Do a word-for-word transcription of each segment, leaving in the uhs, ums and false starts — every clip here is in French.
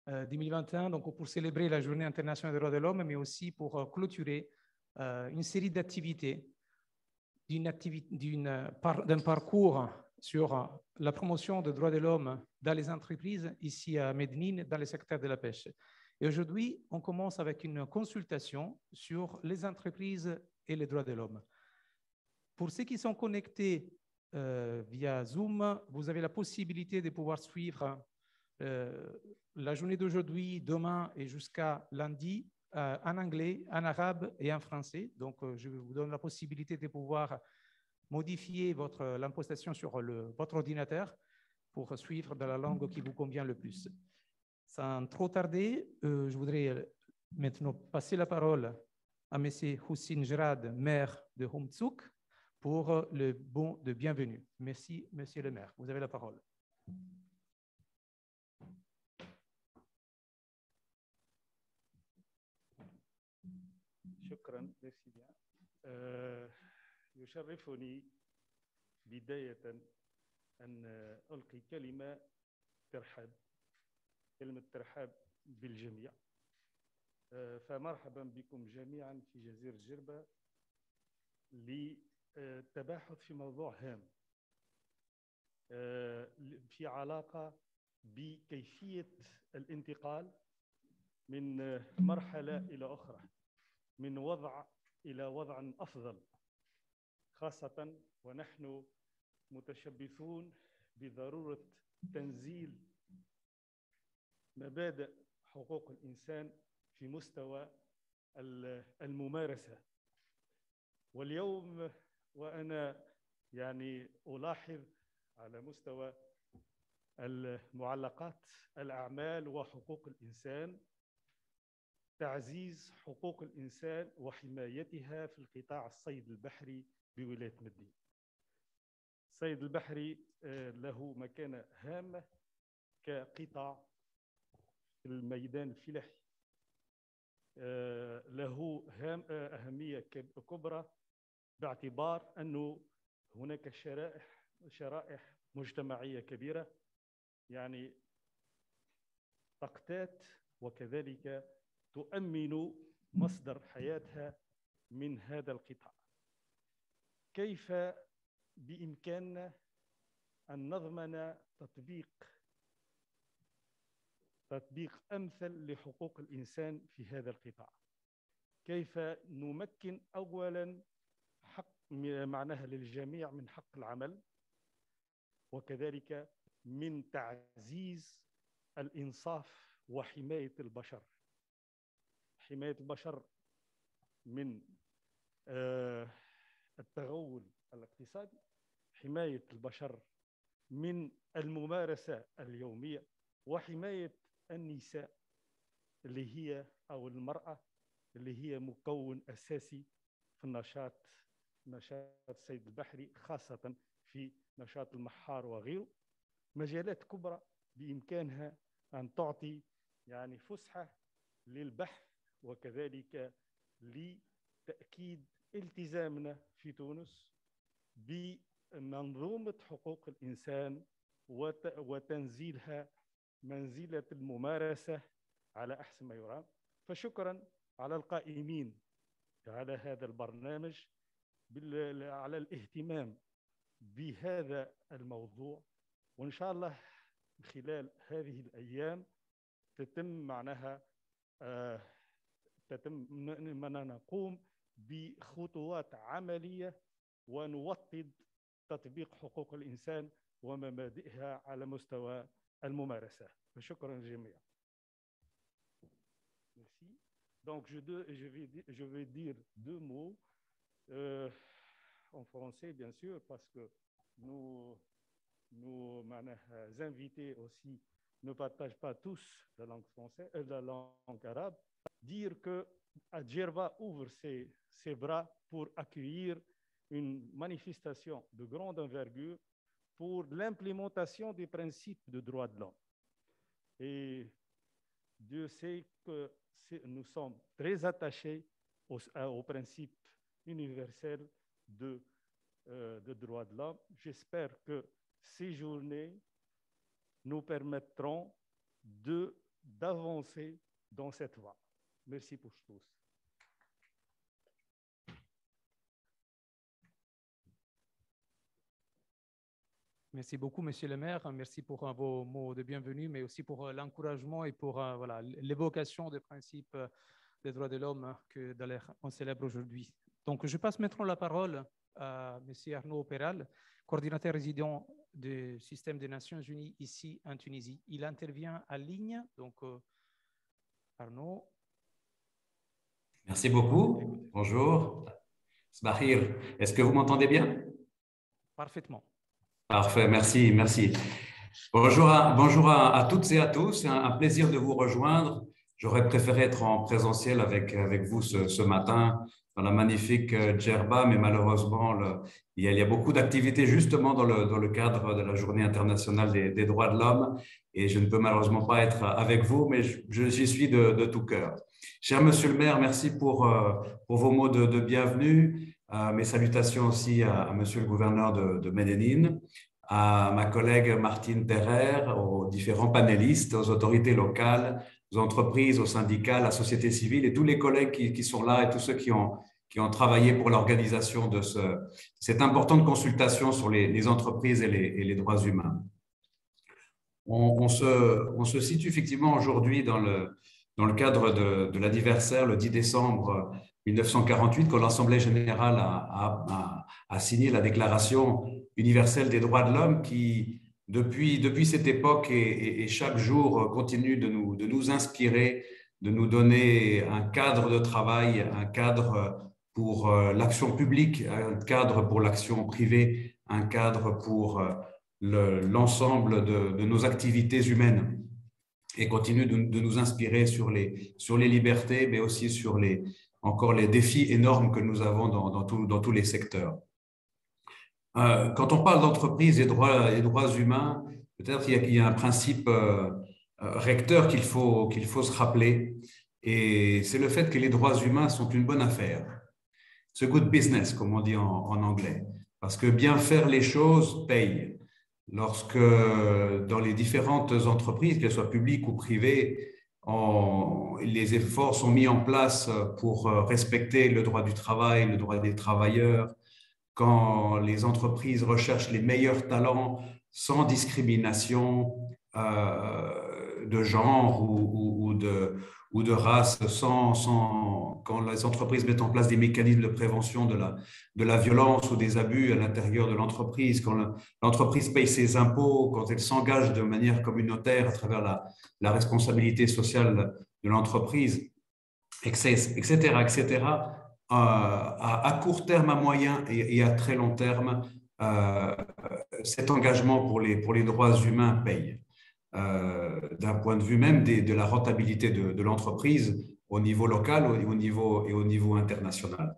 euh, deux mille vingt et un, donc pour célébrer la Journée internationale des droits de l'homme, mais aussi pour euh, clôturer euh, une série d'activités, d'une activité, d'une, par, d'un parcours sur la promotion des droits de l'homme dans les entreprises ici à Medellín, dans le secteur de la pêche. Et aujourd'hui, on commence avec une consultation sur les entreprises et les droits de l'homme. Pour ceux qui sont connectés euh, via Zoom, vous avez la possibilité de pouvoir suivre euh, la journée d'aujourd'hui, demain et jusqu'à lundi euh, en anglais, en arabe et en français. Donc, euh, je vous donne la possibilité de pouvoir modifier votre l'impostation sur le, votre ordinateur pour suivre dans la langue qui vous convient le plus. Sans trop tarder, euh, je voudrais maintenant passer la parole à M. Hussein Gerad, maire de Humtsuk, pour le bon de bienvenue. Merci, Monsieur le maire. Vous avez la parole. شكرا. merci bien. euh, يشرفني بداية أن ألقي كلمة ترحاب كلمة ترحاب بالجميع. فمرحبا بكم جميعا في جزيرة جربة للتباحث في موضوع هام في علاقة بكيفية الانتقال من مرحلة إلى أخرى، من وضع إلى وضع أفضل، خاصة ونحن متشبثون بضرورة تنزيل مبادئ حقوق الإنسان في مستوى الممارسة. واليوم وأنا يعني ألاحظ على مستوى المعلقات الأعمال وحقوق الإنسان تعزيز حقوق الإنسان وحمايتها في القطاع الصيد البحري بولاية مدين. الصيد البحري له مكانة هامة كقطاع في الميدان الفلاحي، له أهمية كبرى باعتبار أنه هناك شرائح شرائح مجتمعية كبيرة يعني تقتات وكذلك تؤمن مصدر حياتها من هذا القطاع. كيف بإمكاننا أن نضمن تطبيق تطبيق أمثل لحقوق الإنسان في هذا القطاع؟ كيف نمكن أولا حق معناها للجميع من حق العمل، وكذلك من تعزيز الإنصاف وحماية البشر، حماية البشر من التغول الاقتصادي، حماية البشر من الممارسة اليومية، وحماية النساء اللي هي أو المرأة اللي هي مكون أساسي في النشاط نشاط الصيد البحري، خاصة في نشاط المحار وغيره. مجالات كبرى بإمكانها أن تعطي يعني فسحة للبحث، وكذلك لتأكيد التزامنا في تونس بمنظومة حقوق الإنسان وتنزيلها منزلة الممارسة على أحسن ما يرام. فشكرا على القائمين على هذا البرنامج على الاهتمام بهذا الموضوع، وإن شاء الله خلال هذه الأيام تتم معناها آه تتم أننا نقوم بخطوات عملية ونوطد تطبيق حقوق الإنسان ومبادئها على مستوى الممارسة. شكرا جميعا. Merci. Donc je, de, je, vais, je vais dire deux mots euh, en français bien sûr, parce que nous, nos invités aussi ne partagent pas tous la langue française, euh, la langue arabe. Dire que Djerba ouvre ses, ses bras pour accueillir une manifestation de grande envergure pour l'implémentation des principes de droits de l'homme. Et Dieu sait que nous sommes très attachés aux, aux principes universels de, euh, de droits de l'homme. J'espère que ces journées nous permettront de d'avancer dans cette voie. Merci pour tous. Merci beaucoup, Monsieur le maire. Merci pour uh, vos mots de bienvenue, mais aussi pour uh, l'encouragement et pour uh, voilà, l'évocation des principes uh, des droits de l'homme que on célèbre aujourd'hui. Donc, je passe maintenant la parole à Monsieur Arnaud Péral, coordinateur résident du système des Nations Unies ici en Tunisie. Il intervient en ligne. Donc, uh, Arnaud. Merci beaucoup. Bonjour. Sbahir, est-ce que vous m'entendez bien? Parfaitement. Parfait, merci, merci. Bonjour à, bonjour à, à toutes et à tous, c'est un, un plaisir de vous rejoindre. J'aurais préféré être en présentiel avec, avec vous ce, ce matin dans la magnifique Djerba, mais malheureusement, le, il, y a, il y a beaucoup d'activités justement dans le, dans le cadre de la Journée internationale des, des droits de l'homme et je ne peux malheureusement pas être avec vous, mais j'y suis de, de tout cœur. Cher Monsieur le maire, merci pour, pour vos mots de, de bienvenue. Euh, mes salutations aussi à, à Monsieur le gouverneur de, de Medellín, à ma collègue Martine Terrer, aux différents panélistes, aux autorités locales, aux entreprises, aux syndicats, à la société civile et tous les collègues qui, qui sont là et tous ceux qui ont, qui ont travaillé pour l'organisation de ce, cette importante consultation sur les, les entreprises et les, et les droits humains. On, on, se, on se situe effectivement aujourd'hui dans le, dans le cadre de, de l'anniversaire, le dix décembre mille neuf cent quarante-huit, quand l'Assemblée générale a, a, a signé la Déclaration universelle des droits de l'homme qui, depuis, depuis cette époque et, et, et chaque jour, continue de nous, de nous inspirer, de nous donner un cadre de travail, un cadre pour l'action publique, un cadre pour l'action privée, un cadre pour l'ensemble de, de nos activités humaines et continue de, de nous inspirer sur les, sur les libertés, mais aussi sur les encore les défis énormes que nous avons dans, dans, tout, dans tous les secteurs. Euh, quand on parle d'entreprise et droits, et droits humains, peut-être qu'il y, y a un principe euh, recteur qu'il faut, qu'il faut se rappeler, et c'est le fait que les droits humains sont une bonne affaire. C'est good business, comme on dit en, en anglais, parce que bien faire les choses paye. Lorsque dans les différentes entreprises, qu'elles soient publiques ou privées, On, les efforts sont mis en place pour respecter le droit du travail, le droit des travailleurs, quand les entreprises recherchent les meilleurs talents sans discrimination euh, de genre ou, ou, ou, de, ou de race, sans, sans, quand les entreprises mettent en place des mécanismes de prévention de la, de la violence ou des abus à l'intérieur de l'entreprise, quand l'entreprise paye ses impôts, quand elle s'engage de manière communautaire à travers la, la responsabilité sociale de l'entreprise, et cetera, et cetera. Euh, à, à court terme, à moyen et, et à très long terme, euh, cet engagement pour les, pour les droits humains paye. Euh, d'un point de vue même des, de la rentabilité de, de l'entreprise au niveau local au, au niveau, et au niveau international.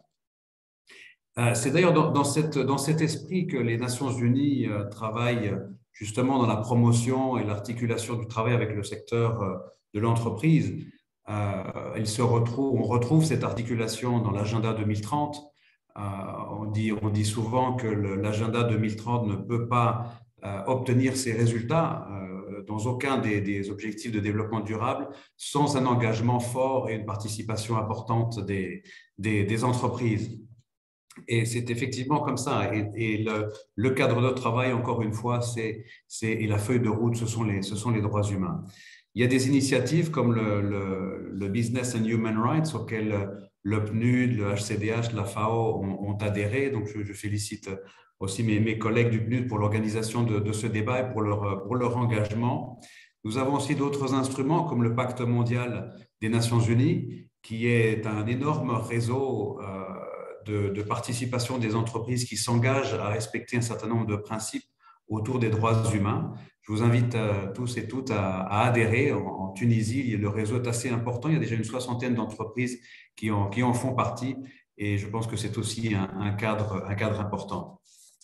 Euh, C'est d'ailleurs dans, dans, cette, dans cet esprit que les Nations Unies euh, travaillent justement dans la promotion et l'articulation du travail avec le secteur euh, de l'entreprise. Euh, il se retrouve, on retrouve cette articulation dans l'agenda deux mille trente. Euh, on, dit, on dit souvent que l'agenda deux mille trente ne peut pas euh, obtenir ses résultats euh, dans aucun des, des objectifs de développement durable sans un engagement fort et une participation importante des, des, des entreprises. Et c'est effectivement comme ça. Et, et le, le cadre de travail, encore une fois, c'est, c'est, et la feuille de route, ce sont les, ce sont les droits humains. Il y a des initiatives comme le, le, le Business and Human Rights auxquelles le P N U D, le H C D H, la F A O ont, ont adhéré. Donc, je, je félicite aussi mes, mes collègues du P N U D pour l'organisation de, de ce débat et pour leur, pour leur engagement. Nous avons aussi d'autres instruments comme le Pacte mondial des Nations Unies, qui est un énorme réseau euh, de, de participation des entreprises qui s'engagent à respecter un certain nombre de principes autour des droits humains. Je vous invite à, tous et toutes à, à adhérer. En, en Tunisie, le réseau est assez important. Il y a déjà une soixantaine d'entreprises qui en, qui en font partie et je pense que c'est aussi un, un, cadre, un cadre important.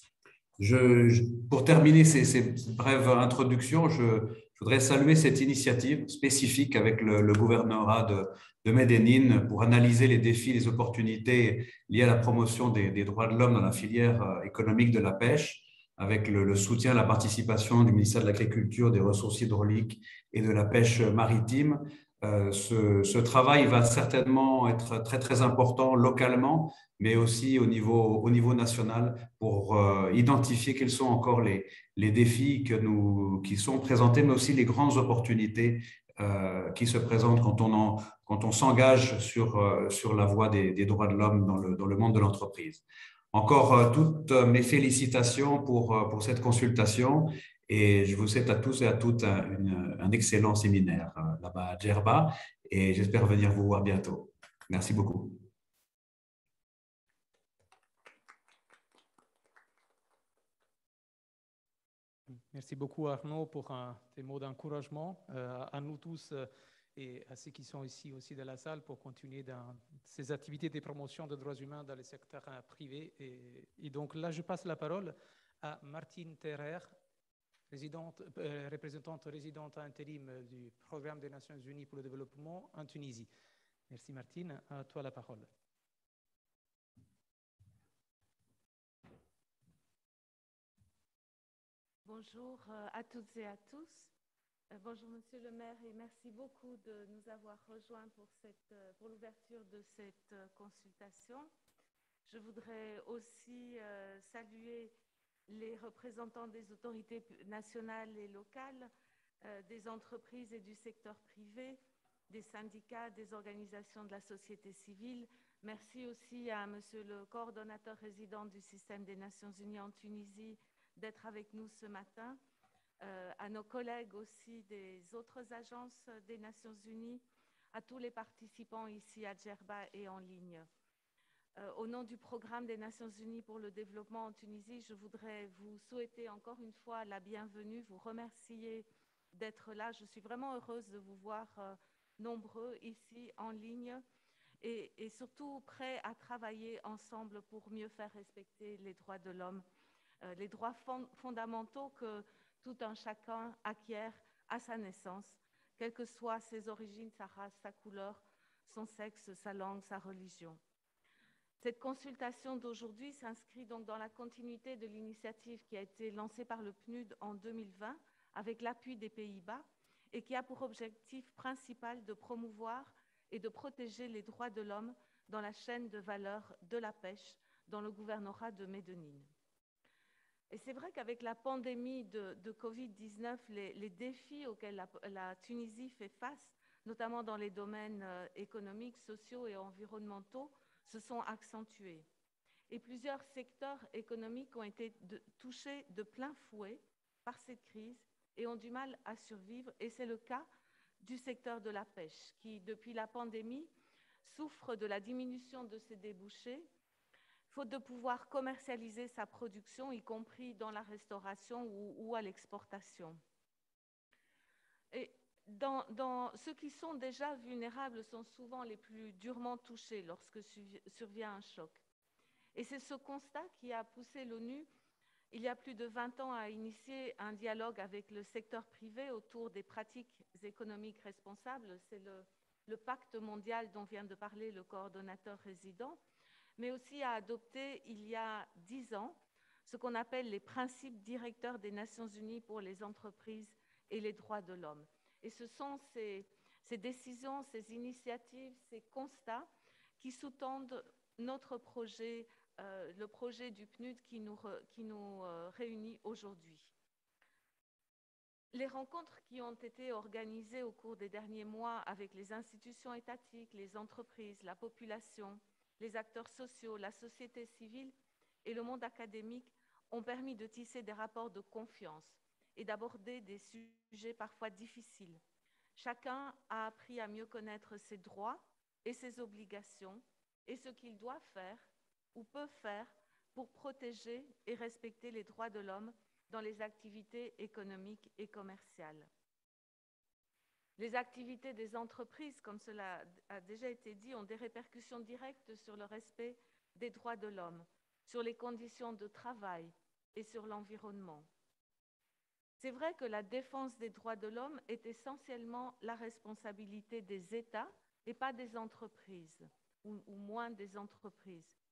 Je, je, pour terminer ces, ces brèves introductions, je, je voudrais saluer cette initiative spécifique avec le, le gouvernorat de, de Medellín pour analyser les défis, les opportunités liées à la promotion des, des droits de l'homme dans la filière économique de la pêche. avec le, le soutien, la participation du ministère de l'Agriculture, des Ressources hydrauliques et de la pêche maritime. Euh, ce, ce travail va certainement être très, très important localement, mais aussi au niveau, au niveau national pour euh, identifier quels sont encore les, les défis que nous, qui sont présentés, mais aussi les grandes opportunités euh, qui se présentent quand on, en, quand on s'engage sur, euh, sur la voie des, des droits de l'homme dans le, dans le monde de l'entreprise. Encore euh, toutes mes félicitations pour, euh, pour cette consultation et je vous souhaite à tous et à toutes un, une, un excellent séminaire euh, là-bas à Djerba et j'espère venir vous voir bientôt. Merci beaucoup. Merci beaucoup Arnaud pour uh, tes mots d'encouragement euh, à nous tous euh, et à ceux qui sont ici aussi dans la salle pour continuer dans ces activités de promotion des droits humains dans le secteur euh, privé. Et, et donc là, je passe la parole à Martine Terrer, résidente, euh, représentante résidente intérim du Programme des Nations Unies pour le développement en Tunisie. Merci Martine, à toi la parole. Bonjour à toutes et à tous. Bonjour Monsieur le maire et merci beaucoup de nous avoir rejoints pour, cette, pour l'ouverture de cette consultation. Je voudrais aussi euh, saluer les représentants des autorités nationales et locales, euh, des entreprises et du secteur privé, des syndicats, des organisations de la société civile. Merci aussi à Monsieur le coordonnateur résident du système des Nations Unies en Tunisie d'être avec nous ce matin, euh, à nos collègues aussi des autres agences des Nations Unies, à tous les participants ici à Djerba et en ligne. Euh, au nom du Programme des Nations Unies pour le développement en Tunisie, je voudrais vous souhaiter encore une fois la bienvenue, vous remercier d'être là. Je suis vraiment heureuse de vous voir euh, nombreux ici en ligne et, et surtout prêts à travailler ensemble pour mieux faire respecter les droits de l'homme. Euh, les droits fond fondamentaux que tout un chacun acquiert à sa naissance, quelles que soient ses origines, sa race, sa couleur, son sexe, sa langue, sa religion. Cette consultation d'aujourd'hui s'inscrit donc dans la continuité de l'initiative qui a été lancée par le P N U D en deux mille vingt avec l'appui des Pays-Bas et qui a pour objectif principal de promouvoir et de protéger les droits de l'homme dans la chaîne de valeur de la pêche dans le gouvernorat de Medellín. Et c'est vrai qu'avec la pandémie de, de Covid dix-neuf, les, les défis auxquels la, la Tunisie fait face, notamment dans les domaines euh, économiques, sociaux et environnementaux, se sont accentués. Et plusieurs secteurs économiques ont été de, touchés de plein fouet par cette crise et ont du mal à survivre. Et c'est le cas du secteur de la pêche, qui, depuis la pandémie, souffre de la diminution de ses débouchés, faute de pouvoir commercialiser sa production, y compris dans la restauration ou, ou à l'exportation. Et dans, dans, ceux qui sont déjà vulnérables sont souvent les plus durement touchés lorsque survient un choc. Et c'est ce constat qui a poussé l'ONU, il y a plus de vingt ans, à initier un dialogue avec le secteur privé autour des pratiques économiques responsables. C'est le, le pacte mondial dont vient de parler le coordonnateur résident, mais aussi à adopter il y a dix ans ce qu'on appelle les principes directeurs des Nations Unies pour les entreprises et les droits de l'homme. Et ce sont ces, ces décisions, ces initiatives, ces constats qui sous-tendent notre projet, euh, le projet du P N U D qui nous, re, qui nous euh, réunit aujourd'hui. Les rencontres qui ont été organisées au cours des derniers mois avec les institutions étatiques, les entreprises, la population, les acteurs sociaux, la société civile et le monde académique ont permis de tisser des rapports de confiance et d'aborder des sujets parfois difficiles. Chacun a appris à mieux connaître ses droits et ses obligations et ce qu'il doit faire ou peut faire pour protéger et respecter les droits de l'homme dans les activités économiques et commerciales. Les activités des entreprises, comme cela a déjà été dit, ont des répercussions directes sur le respect des droits de l'homme, sur les conditions de travail et sur l'environnement. C'est vrai que la défense des droits de l'homme est essentiellement la responsabilité des États et pas des entreprises, ou, ou moins des entreprises.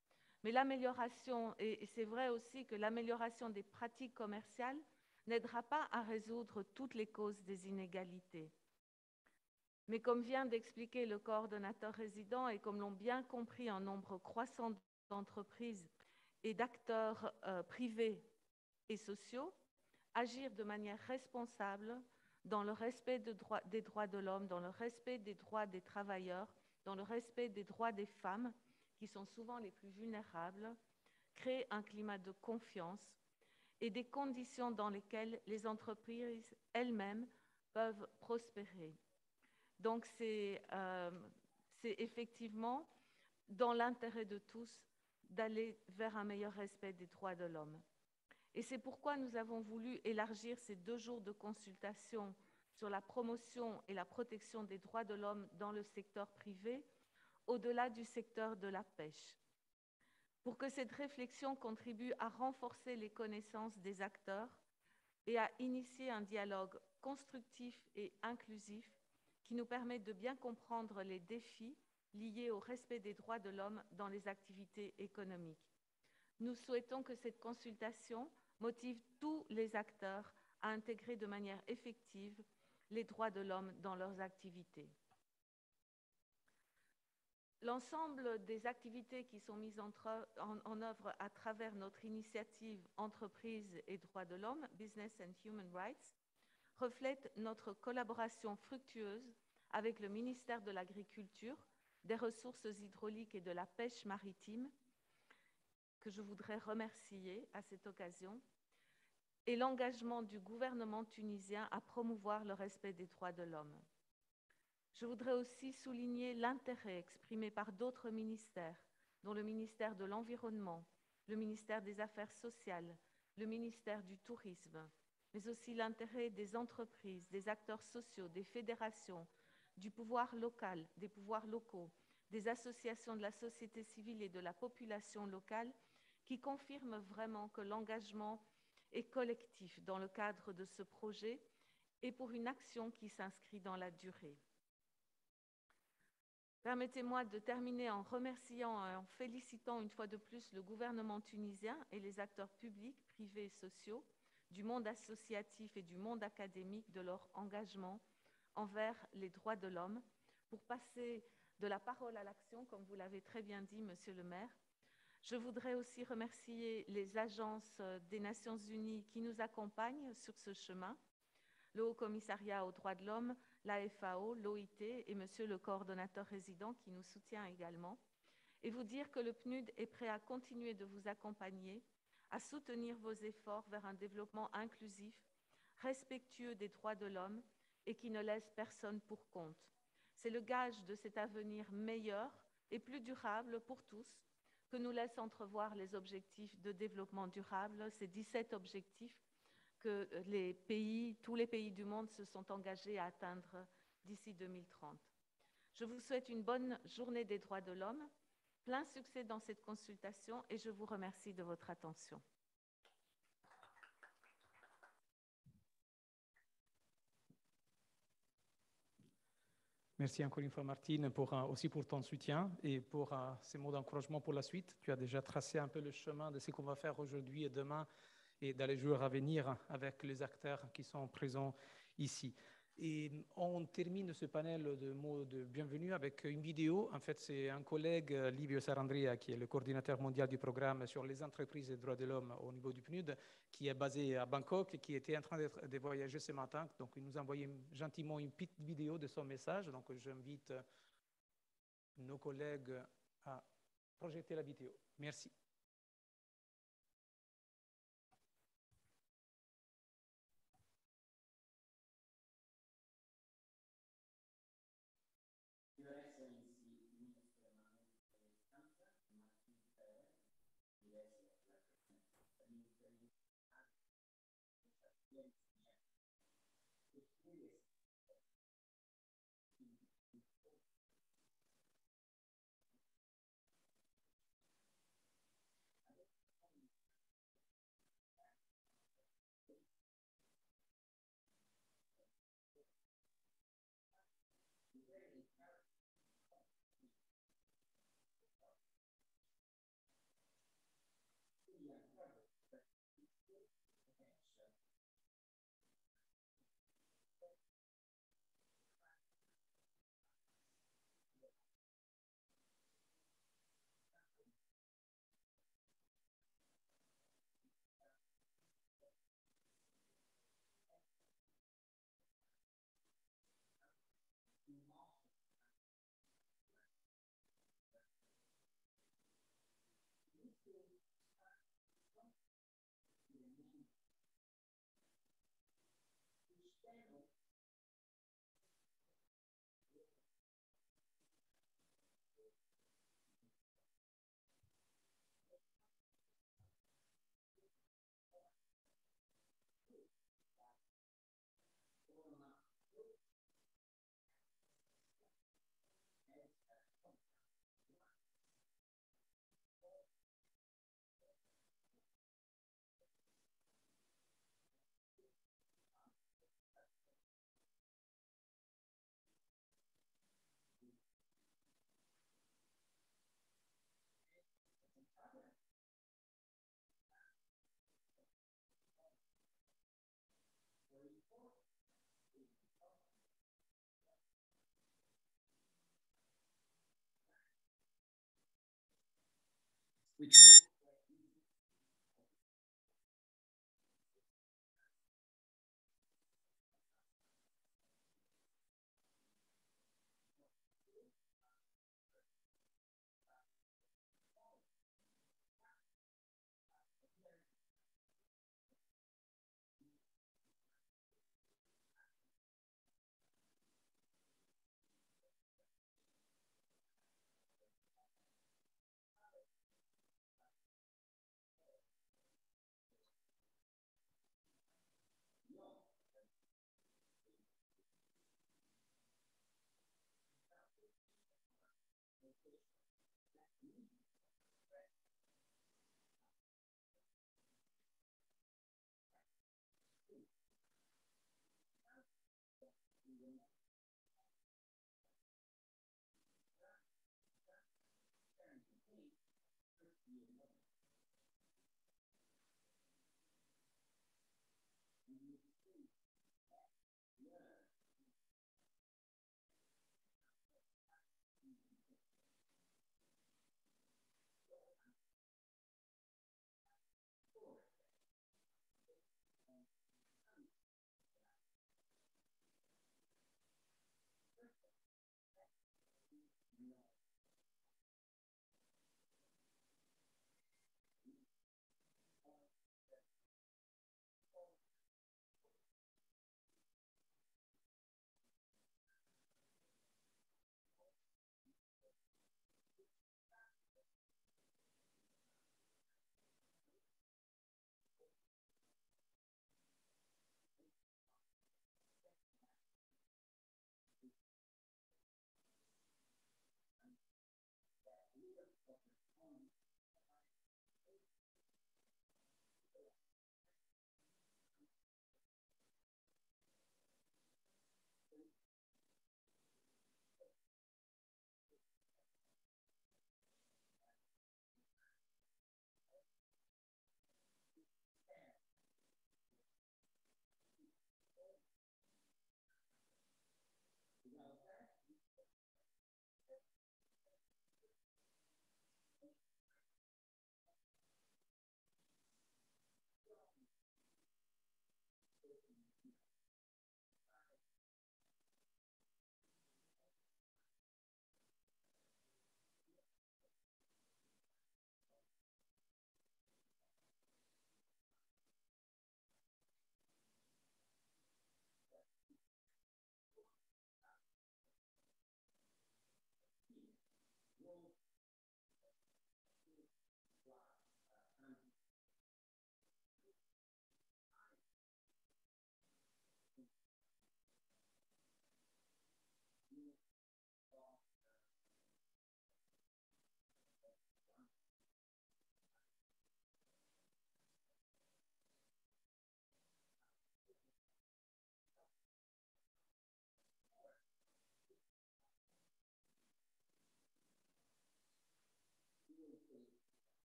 Mais l'amélioration, et c'est vrai aussi que l'amélioration des pratiques commerciales n'aidera pas à résoudre toutes les causes des inégalités. Mais comme vient d'expliquer le coordonnateur résident et comme l'ont bien compris un nombre croissant d'entreprises et d'acteurs euh, privés et sociaux, agir de manière responsable dans le respect de droit, des droits de l'homme, dans le respect des droits des travailleurs, dans le respect des droits des femmes, qui sont souvent les plus vulnérables, crée un climat de confiance et des conditions dans lesquelles les entreprises elles-mêmes peuvent prospérer. Donc, c'est euh, c'est effectivement dans l'intérêt de tous d'aller vers un meilleur respect des droits de l'homme. Et c'est pourquoi nous avons voulu élargir ces deux jours de consultation sur la promotion et la protection des droits de l'homme dans le secteur privé, au-delà du secteur de la pêche. Pour que cette réflexion contribue à renforcer les connaissances des acteurs et à initier un dialogue constructif et inclusif qui nous permet de bien comprendre les défis liés au respect des droits de l'homme dans les activités économiques. Nous souhaitons que cette consultation motive tous les acteurs à intégrer de manière effective les droits de l'homme dans leurs activités. L'ensemble des activités qui sont mises en, en, en œuvre à travers notre initiative Entreprises et droits de l'homme, Business and Human Rights, reflètent notre collaboration fructueuse avec le ministère de l'Agriculture, des Ressources hydrauliques et de la Pêche maritime, que je voudrais remercier à cette occasion, et l'engagement du gouvernement tunisien à promouvoir le respect des droits de l'homme. Je voudrais aussi souligner l'intérêt exprimé par d'autres ministères, dont le ministère de l'Environnement, le ministère des Affaires sociales, le ministère du Tourisme, mais aussi l'intérêt des entreprises, des acteurs sociaux, des fédérations, du pouvoir local, des pouvoirs locaux, des associations de la société civile et de la population locale, qui confirment vraiment que l'engagement est collectif dans le cadre de ce projet et pour une action qui s'inscrit dans la durée. Permettez-moi de terminer en remerciant et en félicitant une fois de plus le gouvernement tunisien et les acteurs publics, privés et sociaux, du monde associatif et du monde académique de leur engagement envers les droits de l'homme pour passer de la parole à l'action, comme vous l'avez très bien dit, Monsieur le maire. Je voudrais aussi remercier les agences des Nations Unies qui nous accompagnent sur ce chemin, le Haut Commissariat aux droits de l'homme, l'A F A O, l'O I T et Monsieur le coordonnateur résident qui nous soutient également, et vous dire que le P N U D est prêt à continuer de vous accompagner, à soutenir vos efforts vers un développement inclusif, respectueux des droits de l'homme et qui ne laisse personne pour compte. C'est le gage de cet avenir meilleur et plus durable pour tous que nous laissent entrevoir les objectifs de développement durable, ces dix-sept objectifs que les pays, tous les pays du monde se sont engagés à atteindre d'ici deux mille trente. Je vous souhaite une bonne journée des droits de l'homme, plein succès dans cette consultation et je vous remercie de votre attention. Merci encore une fois, Martine, pour, euh, aussi pour ton soutien et pour euh, ces mots d'encouragement pour la suite. Tu as déjà tracé un peu le chemin de ce qu'on va faire aujourd'hui et demain et dans les jours à venir avec les acteurs qui sont présents ici. Et on termine ce panel de mots de bienvenue avec une vidéo. En fait, c'est un collègue, Livio Sarandria, qui est le coordinateur mondial du programme sur les entreprises et les droits de l'homme au niveau du P N U D, qui est basé à Bangkok et qui était en train de voyager ce matin. Donc, il nous a envoyé gentiment une petite vidéo de son message. Donc, j'invite nos collègues à projeter la vidéo. Merci.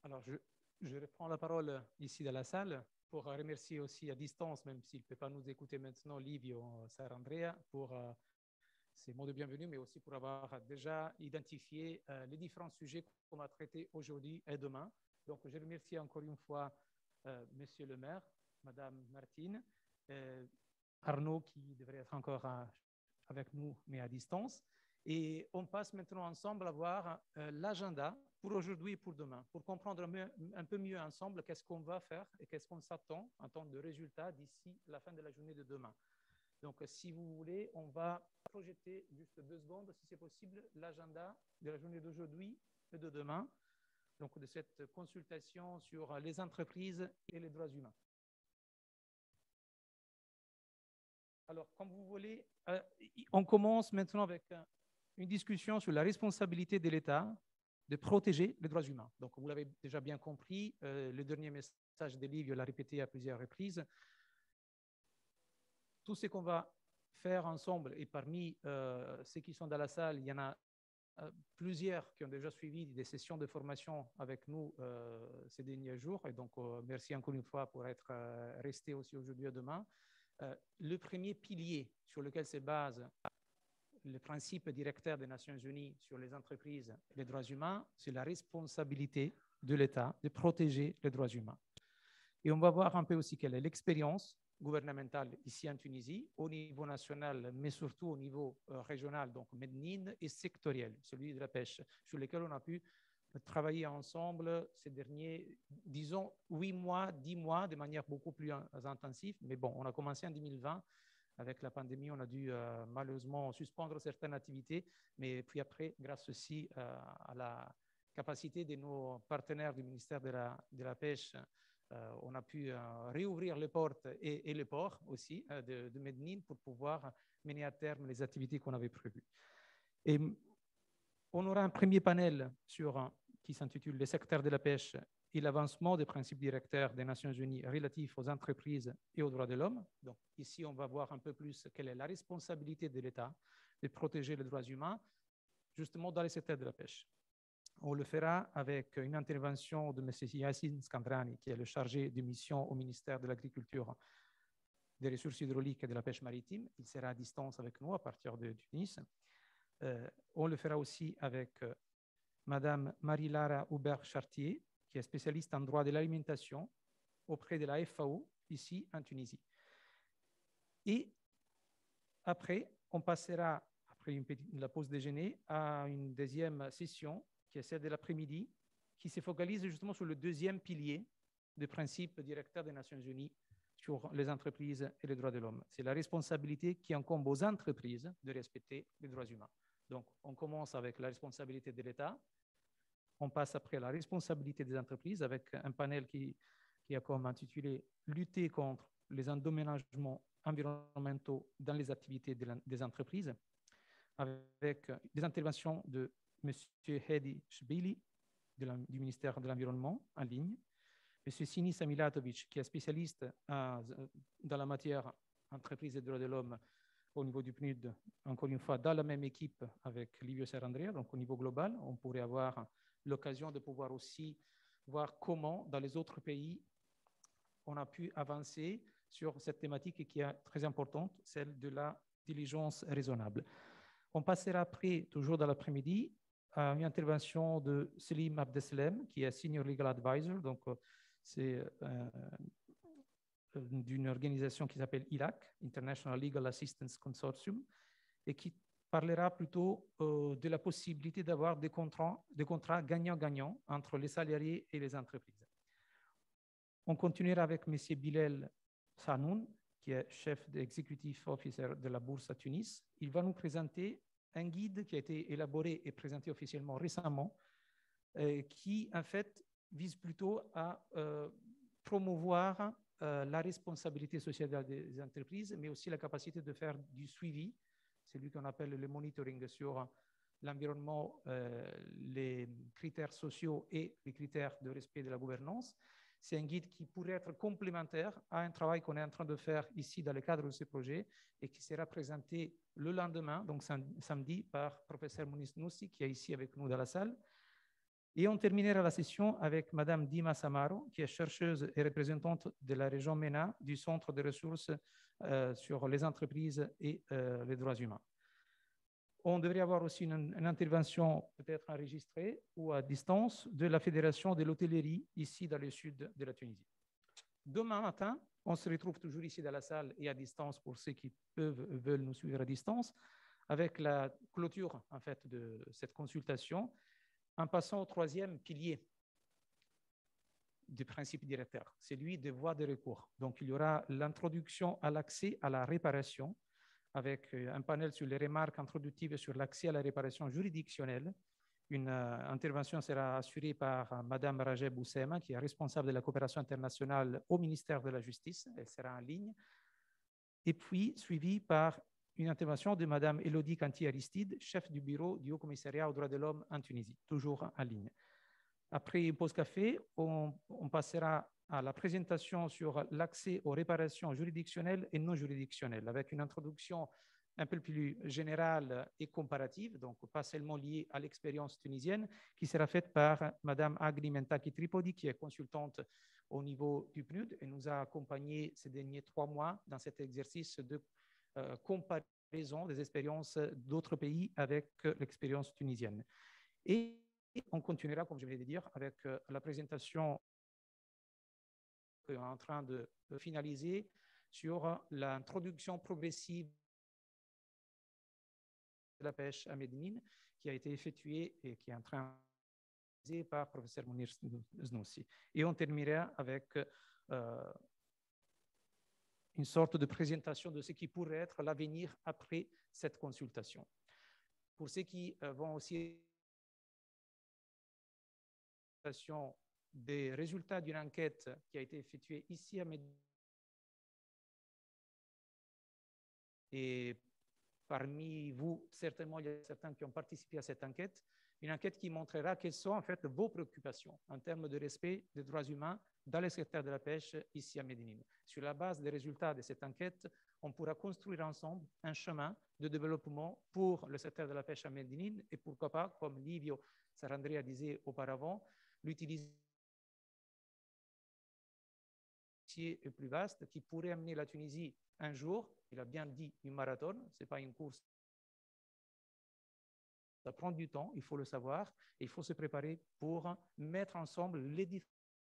Alors, je, je reprends la parole ici dans la salle pour remercier aussi à distance, même s'il ne peut pas nous écouter maintenant, Livio Sarandrea, pour euh, ses mots de bienvenue, mais aussi pour avoir déjà identifié euh, les différents sujets qu'on va traiter aujourd'hui et demain. Donc, je remercie encore une fois euh, Monsieur le maire, Madame Martine, euh, Arnaud qui devrait être encore à, avec nous, mais à distance. Et on passe maintenant ensemble à voir euh, l'agenda pour aujourd'hui et pour demain, pour comprendre un, mieux, un peu mieux ensemble qu'est-ce qu'on va faire et qu'est-ce qu'on s'attend en termes de résultats d'ici la fin de la journée de demain. Donc, si vous voulez, on va projeter juste deux secondes, si c'est possible, l'agenda de la journée d'aujourd'hui et de demain, donc de cette consultation sur les entreprises et les droits humains. Alors, comme vous voulez, euh, on commence maintenant avec euh, une discussion sur la responsabilité de l'État de protéger les droits humains. Donc, vous l'avez déjà bien compris, euh, le dernier message de Livio l'a répété à plusieurs reprises. Tout ce qu'on va faire ensemble, et parmi euh, ceux qui sont dans la salle, il y en a euh, plusieurs qui ont déjà suivi des sessions de formation avec nous euh, ces derniers jours. Et donc, euh, merci encore une fois pour être euh, resté aussi aujourd'hui et demain. Euh, le premier pilier sur lequel se base le principe directeur des Nations Unies sur les entreprises et les droits humains, c'est la responsabilité de l'État de protéger les droits humains. Et on va voir un peu aussi quelle est l'expérience gouvernementale ici en Tunisie, au niveau national, mais surtout au niveau euh, régional, donc Mednin, et sectoriel, celui de la pêche, sur lequel on a pu travailler ensemble ces derniers, disons, huit mois, dix mois, de manière beaucoup plus intensive. Mais bon, on a commencé en deux mille vingt. Avec la pandémie, on a dû euh, malheureusement suspendre certaines activités, mais puis après, grâce aussi euh, à la capacité de nos partenaires du ministère de la, de la Pêche, euh, on a pu euh, réouvrir les portes et, et les ports aussi euh, de, de Mednin pour pouvoir mener à terme les activités qu'on avait prévues. Et on aura un premier panel sur, qui s'intitule « Le secteur de la pêche et l'avancement des principes directeurs des Nations Unies relatifs aux entreprises et aux droits de l'homme ». Donc ici, on va voir un peu plus quelle est la responsabilité de l'État de protéger les droits humains, justement dans le secteur de la pêche. On le fera avec une intervention de M. Yassine Skandrani, qui est le chargé de mission au ministère de l'Agriculture, des Ressources hydrauliques et de la pêche maritime. Il sera à distance avec nous à partir de Tunis. Euh, on le fera aussi avec euh, Madame Marie-Lara Hubert-Chartier, qui est spécialiste en droit de l'alimentation auprès de la F A O, ici en Tunisie. Et après, on passera, après une petite, la pause déjeuner, à une deuxième session, qui est celle de l'après-midi, qui se focalise justement sur le deuxième pilier des principes directeurs des Nations Unies sur les entreprises et les droits de l'homme. C'est la responsabilité qui incombe aux entreprises de respecter les droits humains. Donc, on commence avec la responsabilité de l'État. On passe après à la responsabilité des entreprises avec un panel qui, qui a comme intitulé « Lutter contre les endommagements environnementaux dans les activités de la, des entreprises » avec des interventions de M. Hedi Shbili de la, du ministère de l'Environnement en ligne, M. Sinis Amilatovic qui est spécialiste à, dans la matière entreprise et droits de l'homme au niveau du P N U D, encore une fois, dans la même équipe avec Livio Sarandrea, donc au niveau global, on pourrait avoir l'occasion de pouvoir aussi voir comment, dans les autres pays, on a pu avancer sur cette thématique qui est très importante, celle de la diligence raisonnable. On passera après, toujours dans l'après-midi, à une intervention de Selim Abdeslem, qui est Senior Legal Advisor, donc c'est euh, d'une organisation qui s'appelle I L A C, International Legal Assistance Consortium, et qui parlera plutôt euh, de la possibilité d'avoir des contrats, des contrats gagnant-gagnant entre les salariés et les entreprises. On continuera avec M. Bilal Sanoun, qui est chef d'executive officer de la Bourse à Tunis. Il va nous présenter un guide qui a été élaboré et présenté officiellement récemment, euh, qui en fait vise plutôt à euh, promouvoir euh, la responsabilité sociale des entreprises, mais aussi la capacité de faire du suivi, c'est lui qu'on appelle le monitoring sur l'environnement, euh, les critères sociaux et les critères de respect de la gouvernance. C'est un guide qui pourrait être complémentaire à un travail qu'on est en train de faire ici dans le cadre de ce projet et qui sera présenté le lendemain, donc samedi, par professeur Mounis Noussi, qui est ici avec nous dans la salle. Et on terminera la session avec Madame Dima Samaro, qui est chercheuse et représentante de la région MENA du Centre de ressources euh, sur les entreprises et euh, les droits humains. On devrait avoir aussi une, une intervention peut-être enregistrée ou à distance de la Fédération de l'hôtellerie ici dans le sud de la Tunisie. Demain matin, on se retrouve toujours ici dans la salle et à distance pour ceux qui peuvent, veulent nous suivre à distance, avec la clôture en fait, de cette consultation, en passant au troisième pilier du principe directeur, celui des voies de recours. Donc, il y aura l'introduction à l'accès à la réparation, avec un panel sur les remarques introductives sur l'accès à la réparation juridictionnelle. Une euh, intervention sera assurée par euh, Madame Rajeb Boussema, qui est responsable de la coopération internationale au ministère de la Justice. Elle sera en ligne. Et puis, suivie par une intervention de Madame Elodie Canty-Aristide, chef du bureau du Haut-Commissariat aux droits de l'homme en Tunisie, toujours en ligne. Après une pause café, on, on passera à la présentation sur l'accès aux réparations juridictionnelles et non juridictionnelles, avec une introduction un peu plus générale et comparative, donc pas seulement liée à l'expérience tunisienne, qui sera faite par Madame Agni Mentaki Tripodi, qui est consultante au niveau du P N U D et nous a accompagnés ces derniers trois mois dans cet exercice de euh, comparaison des expériences d'autres pays avec l'expérience tunisienne. Et on continuera, comme je viens de dire, avec euh, la présentation qu'on est en train de, de finaliser sur l'introduction progressive de la pêche à Médine, qui a été effectuée et qui est en train de par le professeur Mounir Znoussi. Et on terminera avec euh, une sorte de présentation de ce qui pourrait être l'avenir après cette consultation. Pour ceux qui euh, vont aussi des résultats d'une enquête qui a été effectuée ici à Médine. Et parmi vous, certainement, il y a certains qui ont participé à cette enquête, une enquête qui montrera quelles sont en fait vos préoccupations en termes de respect des droits humains dans le secteur de la pêche ici à Médine. Sur la base des résultats de cette enquête, on pourra construire ensemble un chemin de développement pour le secteur de la pêche à Médine et pourquoi pas, comme Livio Sarandrea disait auparavant, l'utiliser est plus vaste, qui pourrait amener la Tunisie un jour, il a bien dit une marathon, ce n'est pas une course. Ça prend du temps, il faut le savoir, et il faut se préparer pour mettre ensemble les différents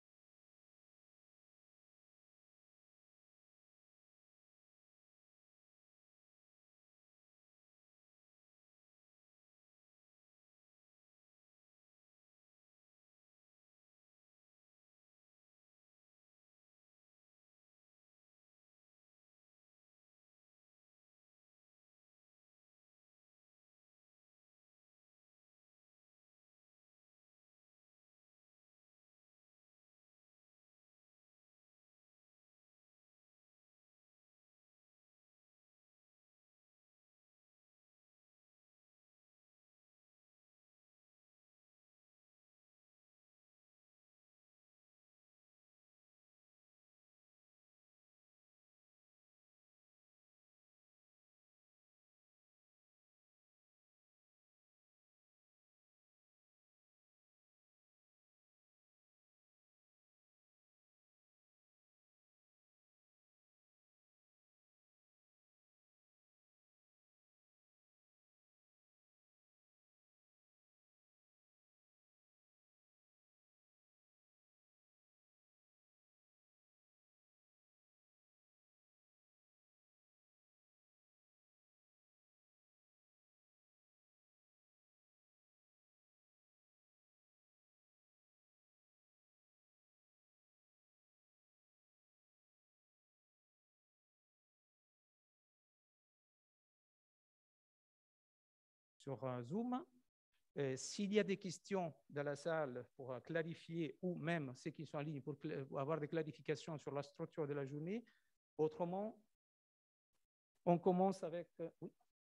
sur Zoom. Euh, S'il y a des questions dans la salle pour clarifier ou même ceux qui sont en ligne pour, pour avoir des clarifications sur la structure de la journée, autrement, on commence avec... Euh, oui.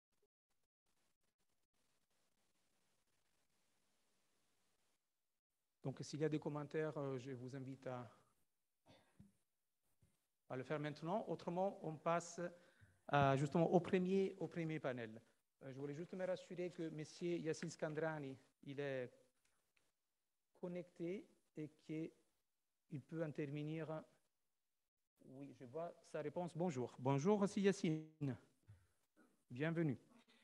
Donc, s'il y a des commentaires, euh, je vous invite à, à le faire maintenant. Autrement, on passe à, justement au premier, au premier panel. Euh, je voulais juste me rassurer que M. Yassine Skandrani, il est connecté et qu'il peut intervenir. Oui, je vois sa réponse. Bonjour. Bonjour aussi Yacine. Bienvenue.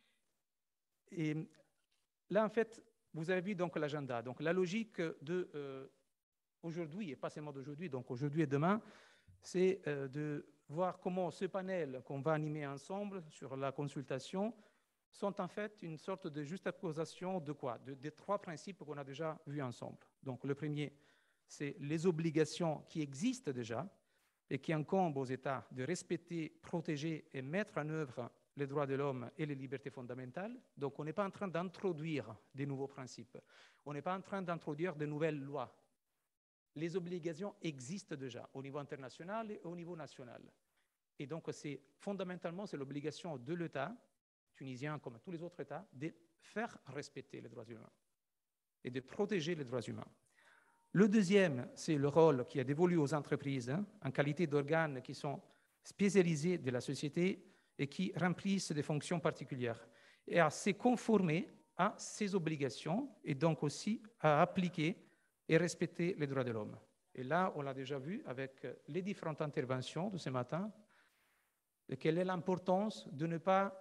Et là, en fait, vous avez vu donc l'agenda. Donc la logique de euh, aujourd'hui, et pas seulement d'aujourd'hui, donc aujourd'hui et demain, c'est euh, de voir comment ce panel qu'on va animer ensemble sur la consultation sont en fait une sorte de juxtaposition de quoi? de, Des trois principes qu'on a déjà vus ensemble. Donc le premier, c'est les obligations qui existent déjà et qui incombent aux États de respecter, protéger et mettre en œuvre les droits de l'homme et les libertés fondamentales. Donc on n'est pas en train d'introduire des nouveaux principes, on n'est pas en train d'introduire de nouvelles lois. Les obligations existent déjà au niveau international et au niveau national. Et donc c'est fondamentalement c'est l'obligation de l'État tunisien comme tous les autres États, de faire respecter les droits humains et de protéger les droits humains. Le deuxième, c'est le rôle qui est dévolu aux entreprises hein, en qualité d'organes qui sont spécialisés de la société et qui remplissent des fonctions particulières et à se conformer à ces obligations et donc aussi à appliquer et respecter les droits de l'homme. Et là, on l'a déjà vu avec les différentes interventions de ce matin, de quelle est l'importance de ne pas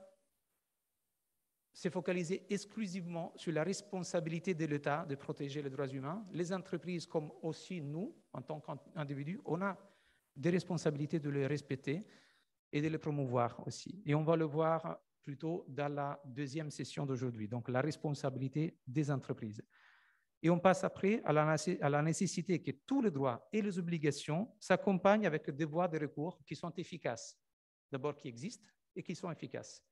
se focaliser exclusivement sur la responsabilité de l'État de protéger les droits humains. Les entreprises, comme aussi nous, en tant qu'individus, on a des responsabilités de les respecter et de les promouvoir aussi. Et on va le voir plutôt dans la deuxième session d'aujourd'hui, donc la responsabilité des entreprises. Et on passe après à la, à la nécessité que tous les droits et les obligations s'accompagnent avec des voies de recours qui sont efficaces, d'abord qui existent et qui sont efficaces.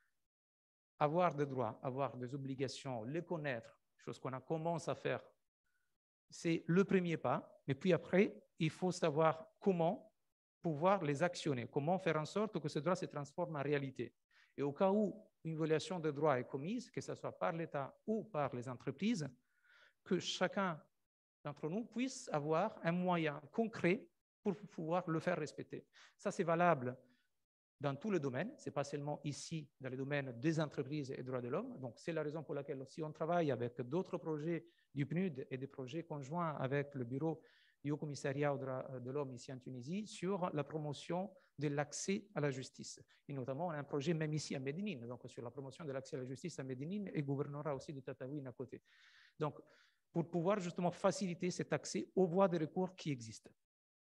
Avoir des droits, avoir des obligations, les connaître, chose qu'on a commencé à faire, c'est le premier pas. Mais puis après, il faut savoir comment pouvoir les actionner, comment faire en sorte que ce droit se transforme en réalité. Et au cas où une violation de droit est commise, que ce soit par l'État ou par les entreprises, que chacun d'entre nous puisse avoir un moyen concret pour pouvoir le faire respecter. Ça, c'est valable dans tous les domaines, ce n'est pas seulement ici, dans les domaines des entreprises et des droits de l'homme. Donc, c'est la raison pour laquelle aussi on travaille avec d'autres projets du P N U D et des projets conjoints avec le bureau du Haut-Commissariat aux droits de l'homme ici en Tunisie sur la promotion de l'accès à la justice. Et notamment, on a un projet même ici à Médine, donc sur la promotion de l'accès à la justice à Médine et gouvernorat aussi de Tataouine à côté. Donc, pour pouvoir justement faciliter cet accès aux voies de recours qui existent.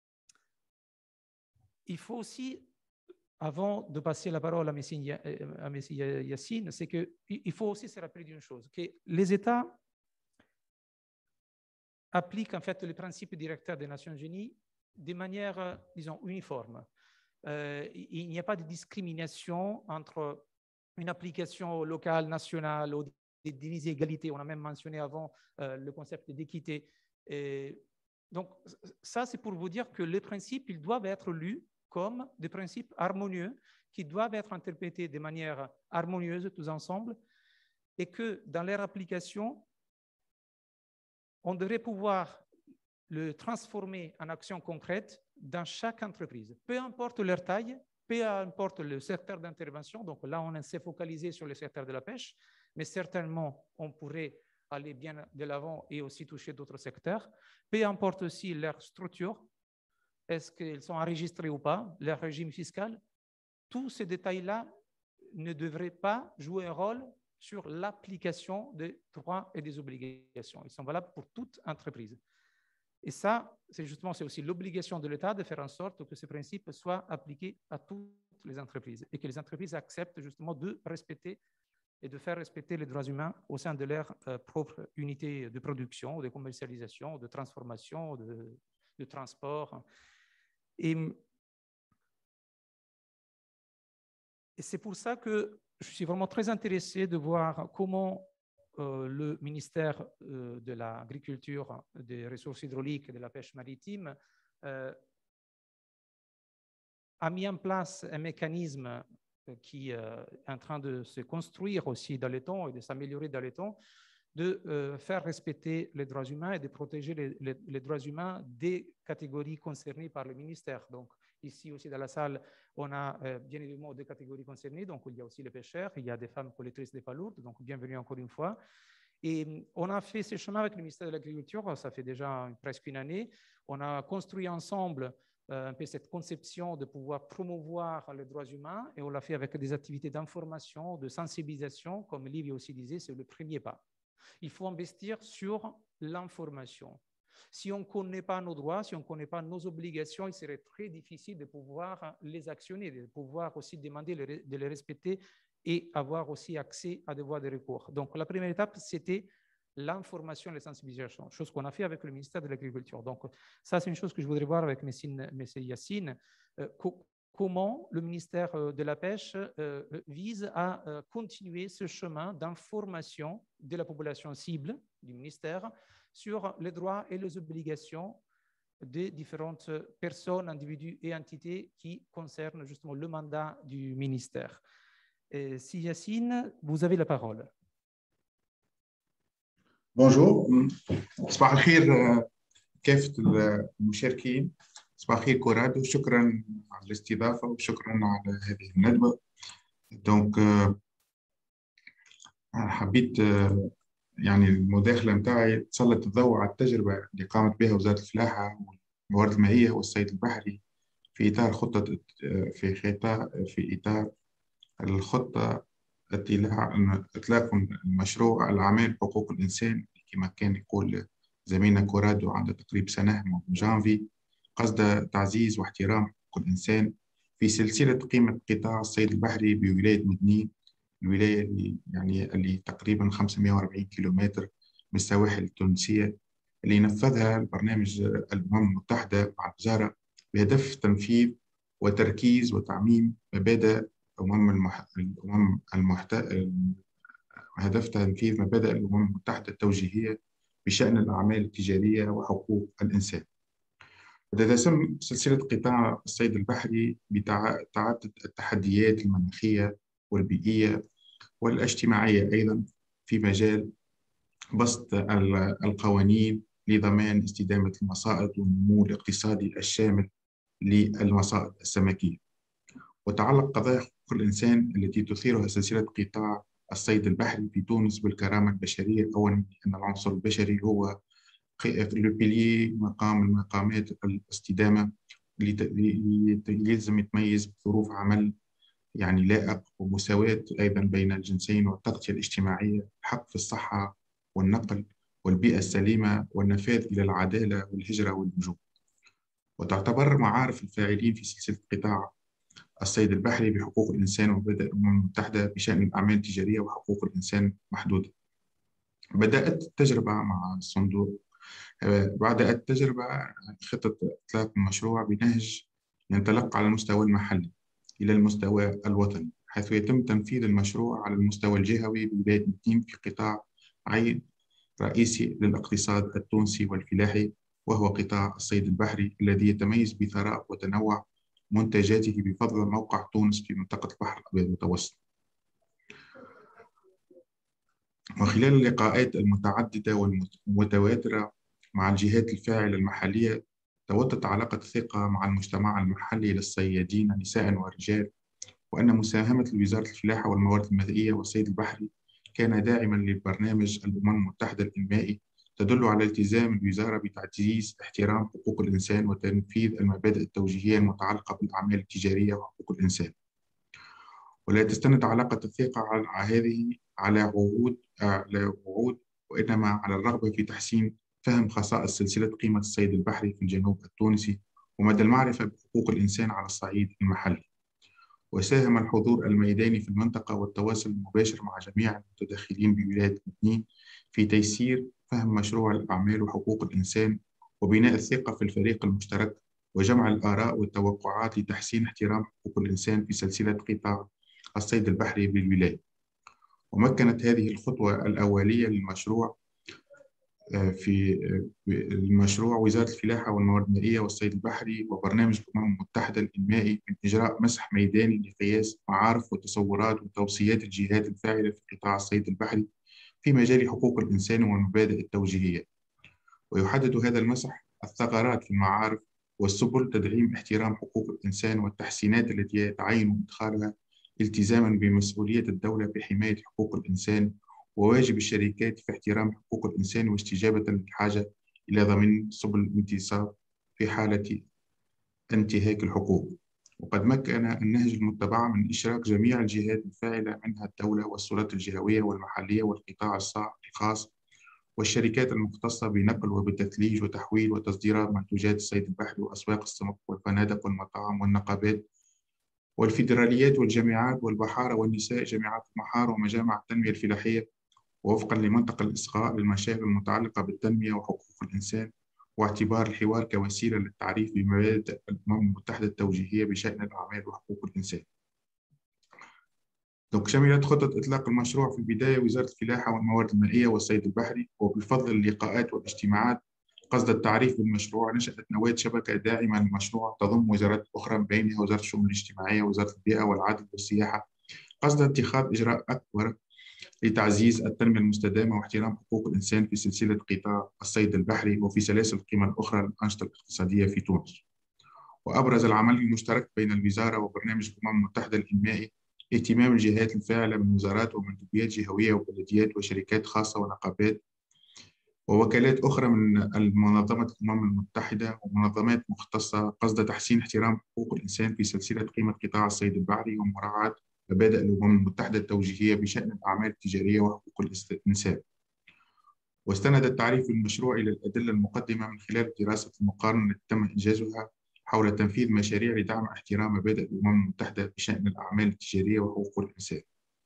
Il faut aussi, avant de passer la parole à M. Yacine, c'est qu'il faut aussi se rappeler d'une chose, que les États appliquent en fait les principes directeurs des Nations Unies de manière, disons, uniforme. Euh, il n'y a pas de discrimination entre une application locale, nationale, ou des égalités. On a même mentionné avant euh, le concept d'équité. Donc, ça, c'est pour vous dire que les principes, ils doivent être lus comme des principes harmonieux qui doivent être interprétés de manière harmonieuse tous ensemble et que dans leur application, on devrait pouvoir le transformer en action concrète dans chaque entreprise, peu importe leur taille, peu importe le secteur d'intervention. Donc là, on s'est focalisé sur le secteur de la pêche, mais certainement, on pourrait aller bien de l'avant et aussi toucher d'autres secteurs. Peu importe aussi leur structure, est-ce qu'ils sont enregistrés ou pas, leur régime fiscal. Tous ces détails-là ne devraient pas jouer un rôle sur l'application des droits et des obligations. Ils sont valables pour toute entreprise. Et ça, c'est justement, c'est aussi l'obligation de l'État de faire en sorte que ces principes soient appliqués à toutes les entreprises et que les entreprises acceptent justement de respecter et de faire respecter les droits humains au sein de leur euh, propre unité de production, de commercialisation, de transformation, de, de transport. Et, et c'est pour ça que je suis vraiment très intéressé de voir comment euh, le ministère euh, de l'Agriculture, des Ressources hydrauliques et de la pêche maritime euh, a mis en place un mécanisme qui euh, est en train de se construire aussi dans le temps et de s'améliorer dans le temps, de euh, faire respecter les droits humains et de protéger les, les, les droits humains des catégories concernées par le ministère. Donc, ici aussi dans la salle, on a euh, bien évidemment des catégories concernées. Donc, il y a aussi les pêcheurs, il y a des femmes collectrices de palourdes, donc bienvenue encore une fois. Et on a fait ce chemin avec le ministère de l'Agriculture, ça fait déjà presque une année. On a construit ensemble euh, un peu cette conception de pouvoir promouvoir les droits humains et on l'a fait avec des activités d'information, de sensibilisation. Comme Livia aussi disait, c'est le premier pas. Il faut investir sur l'information. Si on ne connaît pas nos droits, si on ne connaît pas nos obligations, il serait très difficile de pouvoir les actionner, de pouvoir aussi demander de les respecter et avoir aussi accès à des voies de recours. Donc, la première étape, c'était l'information et la sensibilisation, chose qu'on a fait avec le ministère de l'Agriculture. Donc, ça, c'est une chose que je voudrais voir avec M. Yassine. Euh, co comment le ministère de la Pêche euh, vise à euh, continuer ce chemin d'information de la population cible du ministère sur les droits et les obligations des différentes personnes, individus et entités qui concernent justement le mandat du ministère. Et si Yassine, vous avez la parole. Bonjour. صباح الخير كافة المشاركين. صباح الخير كورادو. شكرا على الاستضافة وشكرا على هذه الندوة. دونك حبيت يعني المداخلة متاعي تسلط الضوء على التجربة اللي قامت بها وزارة الفلاحة والموارد المائية والصيد البحري في إطار خطة في خطة في إطار الخطة إطلاق المشروع الأعمال حقوق الإنسان كما كان يقول زميلنا كورادو عند تقريب سنة من جانفي، قصد تعزيز واحترام حقوق الإنسان في سلسلة قيمة قطاع الصيد البحري بولاية مدنين، الولاية اللي يعني اللي تقريبا خمسمائة وأربعين كيلومتر من السواحل التونسية، اللي نفذها البرنامج الأمم المتحدة مع الوزارة بهدف تنفيذ وتركيز وتعميم مبادئ أمم المح... الأمم المحت... هدف تنفيذ مبادئ الأمم المتحدة التوجيهية بشأن الأعمال التجارية وحقوق الإنسان. وتتسم سلسلة قطاع الصيد البحري بتعدد التحديات المناخية والبيئية والاجتماعية أيضا في مجال بسط القوانين لضمان استدامة المصائد والنمو الاقتصادي الشامل للمصائد السمكية. وتعلق قضايا حقوق الإنسان التي تثيرها سلسلة قطاع الصيد البحري في تونس بالكرامة البشرية. أولاً أن العنصر البشري هو البيلي مقام المقامات الاستدامة اللي يلزم يتميز بظروف عمل يعني لائق ومساواة أيضاً بين الجنسين والتغطية الاجتماعية، الحق في الصحة والنقل والبيئة السليمة والنفاذ إلى العدالة والهجرة واللجوء. وتعتبر معارف الفاعلين في سلسلة قطاع الصيد البحري بحقوق الإنسان ومبادئ الأمم المتحدة بشأن الأعمال التجارية وحقوق الإنسان محدودة. بدأت التجربة مع الصندوق بعد التجربة خطة إطلاق المشروع بنهج ينطلق على المستوى المحلي إلى المستوى الوطني، حيث يتم تنفيذ المشروع على المستوى الجهوي بولاية مدنين في قطاع عين رئيسي للاقتصاد التونسي والفلاحي، وهو قطاع الصيد البحري الذي يتميز بثراء وتنوع منتجاته بفضل موقع تونس في منطقة البحر الأبيض المتوسط. وخلال اللقاءات المتعددة والمتواترة مع الجهات الفاعلة المحلية توطت علاقة الثقة مع المجتمع المحلي للصيادين نساء ورجال، وأن مساهمة وزارة الفلاحة والموارد المائية والصيد البحري كان داعماً لبرنامج الأمم المتحدة الإنمائي، تدل على التزام الوزارة بتعزيز احترام حقوق الإنسان وتنفيذ المبادئ التوجيهية المتعلقة بالأعمال التجارية وحقوق الإنسان. ولا تستند علاقة الثقة على هذه على وعود على وعود وإنما على الرغبة في تحسين فهم خصائص سلسلة قيمة الصيد البحري في الجنوب التونسي ومدى المعرفة بحقوق الإنسان على الصعيد المحلي. وساهم الحضور الميداني في المنطقة والتواصل المباشر مع جميع المتدخلين بولاية مدنين في تيسير فهم مشروع الأعمال وحقوق الإنسان وبناء الثقة في الفريق المشترك وجمع الآراء والتوقعات لتحسين احترام حقوق الإنسان في سلسلة قطاع الصيد البحري بالولاية. ومكنت هذه الخطوة الأولية للمشروع في المشروع وزارة الفلاحة والموارد المائية والصيد البحري وبرنامج الأمم المتحدة الإنمائي من إجراء مسح ميداني لقياس معارف وتصورات وتوصيات الجهات الفاعلة في قطاع الصيد البحري في مجال حقوق الإنسان والمبادئ التوجيهية. ويحدد هذا المسح الثغرات في المعارف والسبل تدعيم احترام حقوق الإنسان والتحسينات التي يتعين إدخالها التزاماً بمسؤولية الدولة بحماية حقوق الإنسان وواجب الشركات في احترام حقوق الإنسان واستجابة للحاجة إلى ضمان سبل الانتصاب في حالة انتهاك الحقوق. وقد مكن النهج المتبع من إشراك جميع الجهات الفاعلة منها الدولة والسلطات الجهوية والمحلية والقطاع الخاص والشركات المختصة بنقل وبتثليج وتحويل وتصدير منتوجات الصيد البحري وأسواق السمك والفنادق والمطاعم والنقابات والفيدراليات والجامعات والبحارة والنساء جامعات المحار ومجامع التنمية الفلاحية ووفقا لمنطق الإصغاء للمشاكل المتعلقة بالتنمية وحقوق الإنسان واعتبار الحوار كوسيلة للتعريف بمبادئ الأمم المتحدة التوجيهية بشأن الأعمال وحقوق الإنسان. دونك شملت خطة إطلاق المشروع في البداية وزارة الفلاحة والموارد المائية والصيد البحري، وبفضل اللقاءات والاجتماعات قصد التعريف بالمشروع نشأت نواة شبكة داعمة للمشروع تضم وزارات أخرى بينها وزارة الشؤون الاجتماعية ووزارة البيئة والعدل والسياحة، قصد اتخاذ إجراء أكبر لتعزيز التنمية المستدامة واحترام حقوق الإنسان في سلسلة قطاع الصيد البحري وفي سلاسل القيمة الأخرى للأنشطة الاقتصادية في تونس. وأبرز العمل المشترك بين الوزارة وبرنامج الأمم المتحدة الإنمائي اهتمام الجهات الفاعلة من وزارات ومندوبيات جهوية وبلديات وشركات خاصة ونقابات ووكالات أخرى من المنظمة الأمم المتحدة ومنظمات مختصة قصد تحسين احترام حقوق الإنسان في سلسلة قيمة قطاع الصيد البحري ومراعاة مبادئ الأمم المتحدة التوجيهية بشأن الأعمال التجارية وحقوق الإنسان. واستند التعريف المشروع إلى الأدلة المقدمة من خلال دراسة المقارنة التي تم إنجازها حول تنفيذ مشاريع لدعم احترام مبادئ الأمم المتحدة بشأن الأعمال التجارية وحقوق الإنسان.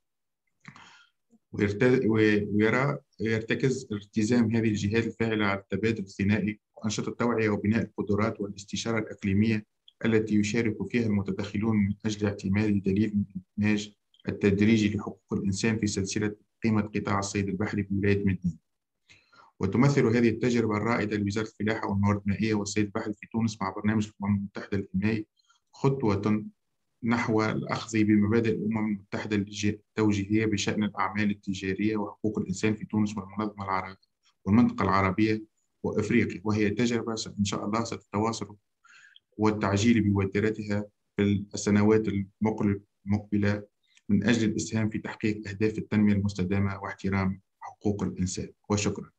ويرى ويرتكز التزام هذه الجهات الفاعلة على التبادل الثنائي وأنشطة التوعية وبناء القدرات والاستشارة الإقليمية التي يشارك فيها المتدخلون من أجل اعتماد دليل الإنتاج التدريجي لحقوق الإنسان في سلسلة قيمة قطاع الصيد البحري بولاية مدنين. وتمثل هذه التجربة الرائدة لوزارة الفلاحة والموارد المائية والصيد البحري في تونس مع برنامج الأمم المتحدة الإنمائي خطوة نحو الأخذ بمبادئ الأمم المتحدة التوجيهية بشأن الأعمال التجارية وحقوق الإنسان في تونس والمنظمة العربية والمنطقة العربية وأفريقيا، وهي تجربة إن شاء الله ستتواصل والتعجيل بوتيرتها في السنوات المقبلة من أجل الإسهام في تحقيق أهداف التنمية المستدامة واحترام حقوق الإنسان. وشكرا.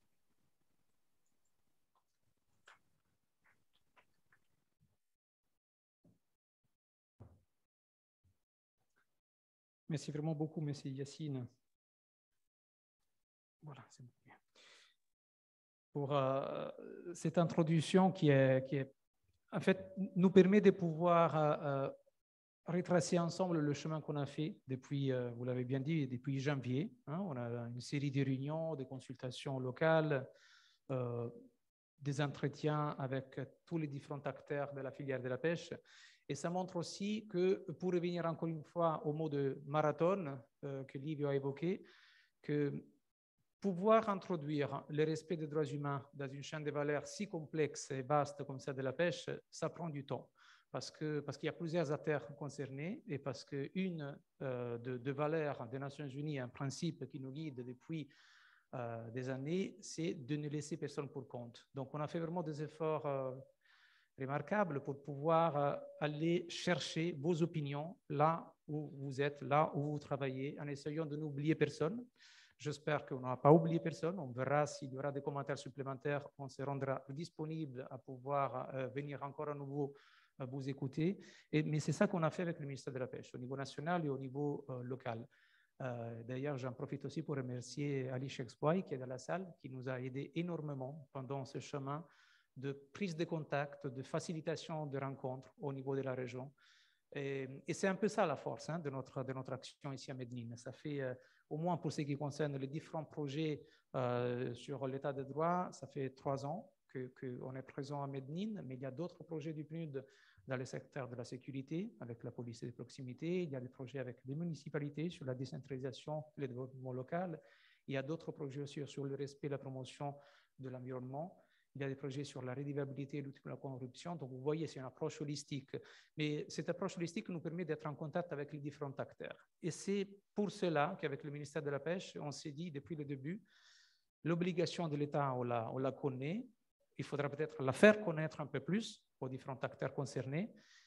Merci vraiment beaucoup, Monsieur Yacine. Voilà, c'est bien. Pour euh, cette introduction qui, est, qui est, en fait, nous permet de pouvoir euh, retracer ensemble le chemin qu'on a fait depuis, euh, vous l'avez bien dit, depuis janvier. Hein, on a une série de réunions, de consultations locales, euh, des entretiens avec tous les différents acteurs de la filière de la pêche. Et ça montre aussi que, pour revenir encore une fois au mot de marathon euh, que Livio a évoqué, que pouvoir introduire le respect des droits humains dans une chaîne de valeur si complexe et vaste comme celle de la pêche, ça prend du temps. Parce que, parce qu'il y a plusieurs acteurs concernés et parce qu'une euh, de, de valeurs des Nations Unies, un principe qui nous guide depuis euh, des années, c'est de ne laisser personne pour compte. Donc on a fait vraiment des efforts euh, remarquable pour pouvoir euh, aller chercher vos opinions là où vous êtes, là où vous travaillez, en essayant de n'oublier personne. J'espère qu'on n'a pas oublié personne. On verra s'il y aura des commentaires supplémentaires. On se rendra disponible à pouvoir euh, venir encore à nouveau euh, vous écouter. Et, mais c'est ça qu'on a fait avec le ministère de la Pêche, au niveau national et au niveau euh, local. Euh, D'ailleurs, j'en profite aussi pour remercier Ali Chexboy, qui est dans la salle, qui nous a aidé énormément pendant ce chemin de prise de contact, de facilitation de rencontres au niveau de la région. Et, et c'est un peu ça la force hein, de, notre, de notre action ici à Medellín. Ça fait, euh, au moins pour ce qui concerne les différents projets euh, sur l'état de droit, ça fait trois ans qu'on que est présent à Medellín, mais il y a d'autres projets du P N U D dans le secteur de la sécurité, avec la police de proximité. Il y a des projets avec les municipalités sur la décentralisation, le développement local. Il y a d'autres projets aussi sur le respect et la promotion de l'environnement. Il y a des projets sur la rédivabilité et lutte contre la corruption. Donc, vous voyez, c'est une approche holistique. Mais cette approche holistique nous permet d'être en contact avec les différents acteurs. Et c'est pour cela qu'avec le ministère de la Pêche, on s'est dit depuis le début, l'obligation de l'État, on la, on la connaît. Il faudra peut-être la faire connaître un peu plus aux différents acteurs concernés.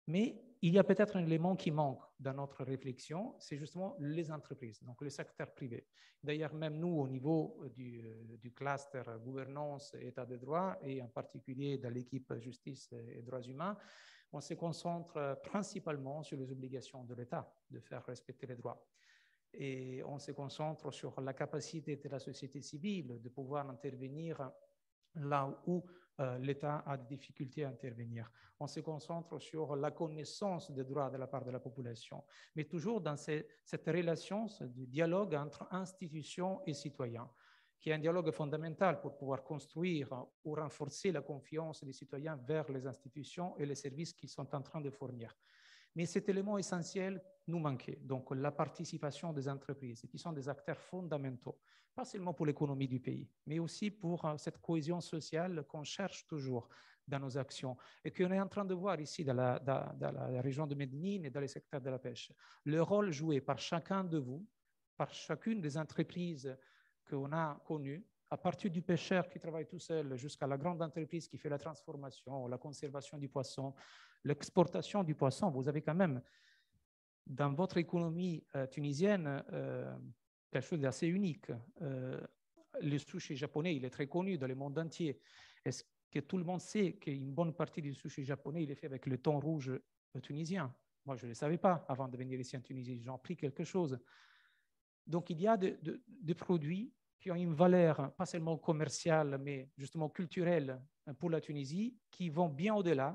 Mais il y a peut-être un élément qui manque dans notre réflexion, c'est justement les entreprises, donc le secteur privé. D'ailleurs, même nous, au niveau du, du cluster gouvernance et état de droit, et en particulier dans l'équipe justice et droits humains, on se concentre principalement sur les obligations de l'État de faire respecter les droits. Et on se concentre sur la capacité de la société civile de pouvoir intervenir là où euh, l'État a des difficultés à intervenir. On se concentre sur la connaissance des droits de la part de la population, mais toujours dans ces, cette relation du dialogue entre institutions et citoyens, qui est un dialogue fondamental pour pouvoir construire ou renforcer la confiance des citoyens vers les institutions et les services qu'ils sont en train de fournir. Mais cet élément essentiel nous manquait, donc la participation des entreprises, qui sont des acteurs fondamentaux, pas seulement pour l'économie du pays, mais aussi pour cette cohésion sociale qu'on cherche toujours dans nos actions et qu'on est en train de voir ici dans la, dans, dans la région de Medellín et dans les secteurs de la pêche. Le rôle joué par chacun de vous, par chacune des entreprises qu'on a connues, à partir du pêcheur qui travaille tout seul jusqu'à la grande entreprise qui fait la transformation, la conservation du poisson, l'exportation du poisson, vous avez quand même dans votre économie euh, tunisienne euh, quelque chose d'assez unique. Euh, le sushi japonais, il est très connu dans le monde entier. Est-ce que tout le monde sait qu'une bonne partie du sushi japonais, il est fait avec le thon rouge tunisien? Moi, je ne le savais pas avant de venir ici en Tunisie. J'en ai appris quelque chose. Donc, il y a des de, de produits qui ont une valeur, pas seulement commerciale, mais justement culturelle pour la Tunisie, qui vont bien au-delà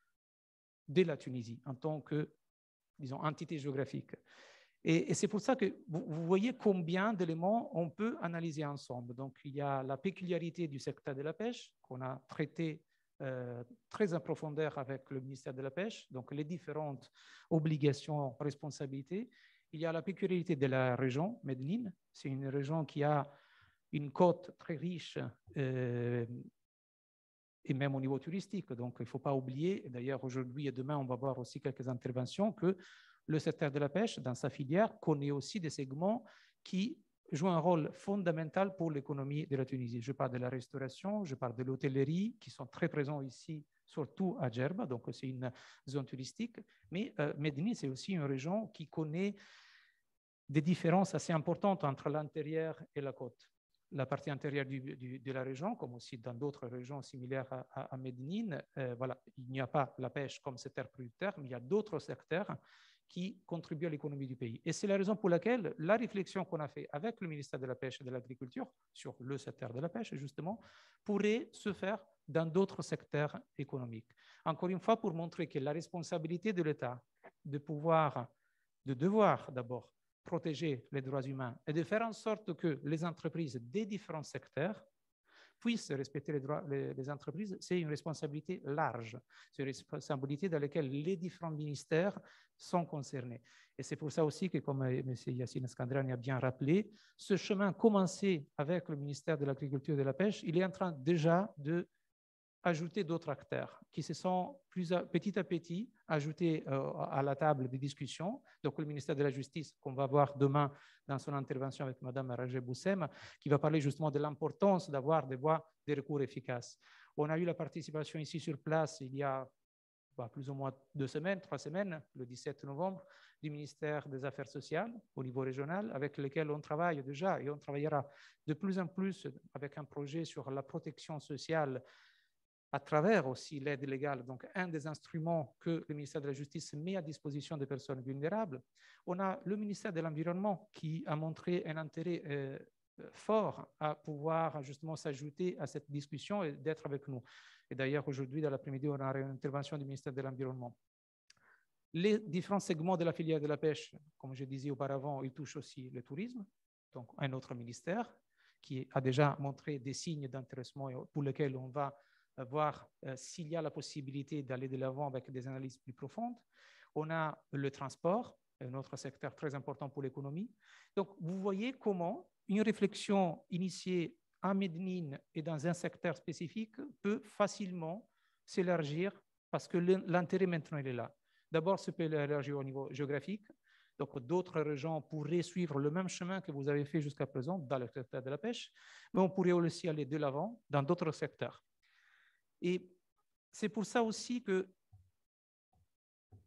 de la Tunisie en tant que, disons, entité géographique. Et, et c'est pour ça que vous, vous voyez combien d'éléments on peut analyser ensemble. Donc, il y a la peculiarité du secteur de la pêche qu'on a traité euh, très en profondeur avec le ministère de la Pêche, donc les différentes obligations, responsabilités. Il y a la peculiarité de la région, Medellín. C'est une région qui a une côte très riche euh, et même au niveau touristique. Donc, il ne faut pas oublier, d'ailleurs, aujourd'hui et demain, on va voir aussi quelques interventions, que le secteur de la pêche, dans sa filière, connaît aussi des segments qui jouent un rôle fondamental pour l'économie de la Tunisie. Je parle de la restauration, je parle de l'hôtellerie, qui sont très présents ici, surtout à Djerba, donc c'est une zone touristique. Mais euh, Medellín, c'est aussi une région qui connaît des différences assez importantes entre l'intérieur et la côte. La partie intérieure du, du, de la région, comme aussi dans d'autres régions similaires à, à, à Medellín, euh, voilà, il n'y a pas la pêche comme secteur producteur, mais il y a d'autres secteurs qui contribuent à l'économie du pays. Et c'est la raison pour laquelle la réflexion qu'on a faite avec le ministère de la Pêche et de l'Agriculture sur le secteur de la pêche, justement, pourrait se faire dans d'autres secteurs économiques. Encore une fois, pour montrer que la responsabilité de l'État de pouvoir, de devoir d'abord, protéger les droits humains et de faire en sorte que les entreprises des différents secteurs puissent respecter les droits des les entreprises, c'est une responsabilité large. C'est une responsabilité dans laquelle les différents ministères sont concernés. Et c'est pour ça aussi que, comme M. Yassine Skandrani a bien rappelé, ce chemin commencé avec le ministère de l'Agriculture et de la Pêche, il est en train déjà de ajouter d'autres acteurs qui se sont plus à, petit à petit ajoutés euh, à la table des discussions. Donc, le ministère de la Justice, qu'on va voir demain dans son intervention avec Mme Rajeb Boussem, qui va parler justement de l'importance d'avoir des voies de recours efficaces. On a eu la participation ici sur place il y a bah, plus ou moins deux semaines, trois semaines, le dix-sept novembre, du ministère des Affaires sociales au niveau régional, avec lequel on travaille déjà et on travaillera de plus en plus avec un projet sur la protection sociale à travers aussi l'aide légale, donc un des instruments que le ministère de la Justice met à disposition des personnes vulnérables. On a le ministère de l'Environnement qui a montré un intérêt euh, fort à pouvoir justement s'ajouter à cette discussion et d'être avec nous. Et d'ailleurs, aujourd'hui, dans l'après-midi, on a une intervention du ministère de l'Environnement. Les différents segments de la filière de la pêche, comme je disais auparavant, ils touchent aussi le tourisme, donc un autre ministère qui a déjà montré des signes d'intéressement pour lesquels on va voir euh, s'il y a la possibilité d'aller de l'avant avec des analyses plus profondes. On a le transport, un autre secteur très important pour l'économie. Donc, vous voyez comment une réflexion initiée à Medellín et dans un secteur spécifique peut facilement s'élargir parce que l'intérêt maintenant il est là. D'abord, ça peut élargir au niveau géographique. Donc, d'autres régions pourraient suivre le même chemin que vous avez fait jusqu'à présent dans le secteur de la pêche, mais on pourrait aussi aller de l'avant dans d'autres secteurs. Et c'est pour ça aussi que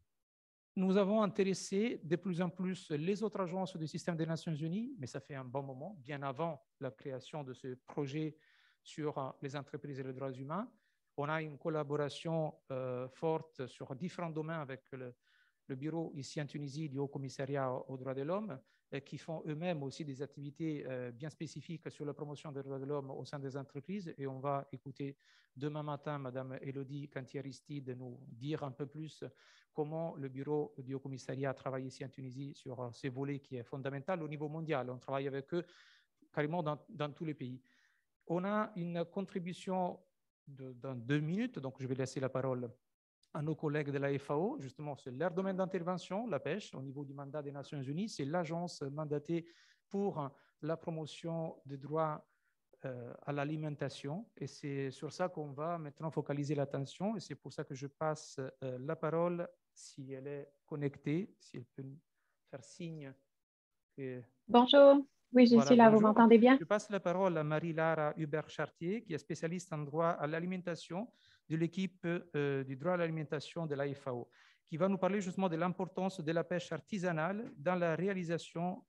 nous avons intéressé de plus en plus les autres agences du système des Nations Unies, mais ça fait un bon moment, bien avant la création de ce projet sur les entreprises et les droits humains. On a une collaboration euh, forte sur différents domaines avec le, le bureau ici en Tunisie du Haut Commissariat aux droits de l'homme, euh, qui font eux-mêmes aussi des activités euh, bien spécifiques sur la promotion des droits de l'homme au sein des entreprises. Et on va écouter demain matin Mme Elodie Cantier-Aristide nous dire un peu plus comment le bureau du Haut Commissariat travaille ici en Tunisie sur ces volets qui est fondamental au niveau mondial. On travaille avec eux carrément dans, dans tous les pays. On a une contribution de, dans deux minutes, donc je vais laisser la parole à nos collègues de la F A O. Justement, c'est leur domaine d'intervention, la pêche, au niveau du mandat des Nations Unies. C'est l'agence mandatée pour la promotion des droits euh, à l'alimentation. Et c'est sur ça qu'on va maintenant focaliser l'attention. Et c'est pour ça que je passe euh, la parole, si elle est connectée, si elle peut faire signe. Que... Bonjour. Oui, je voilà, suis là, bonjour. Vous m'entendez bien? Je passe la parole à Marie-Lara Hubert-Chartier, qui est spécialiste en droit à l'alimentation de l'équipe euh, du droit à l'alimentation de la F A O, qui va nous parler justement de l'importance de la pêche artisanale dans la réalisation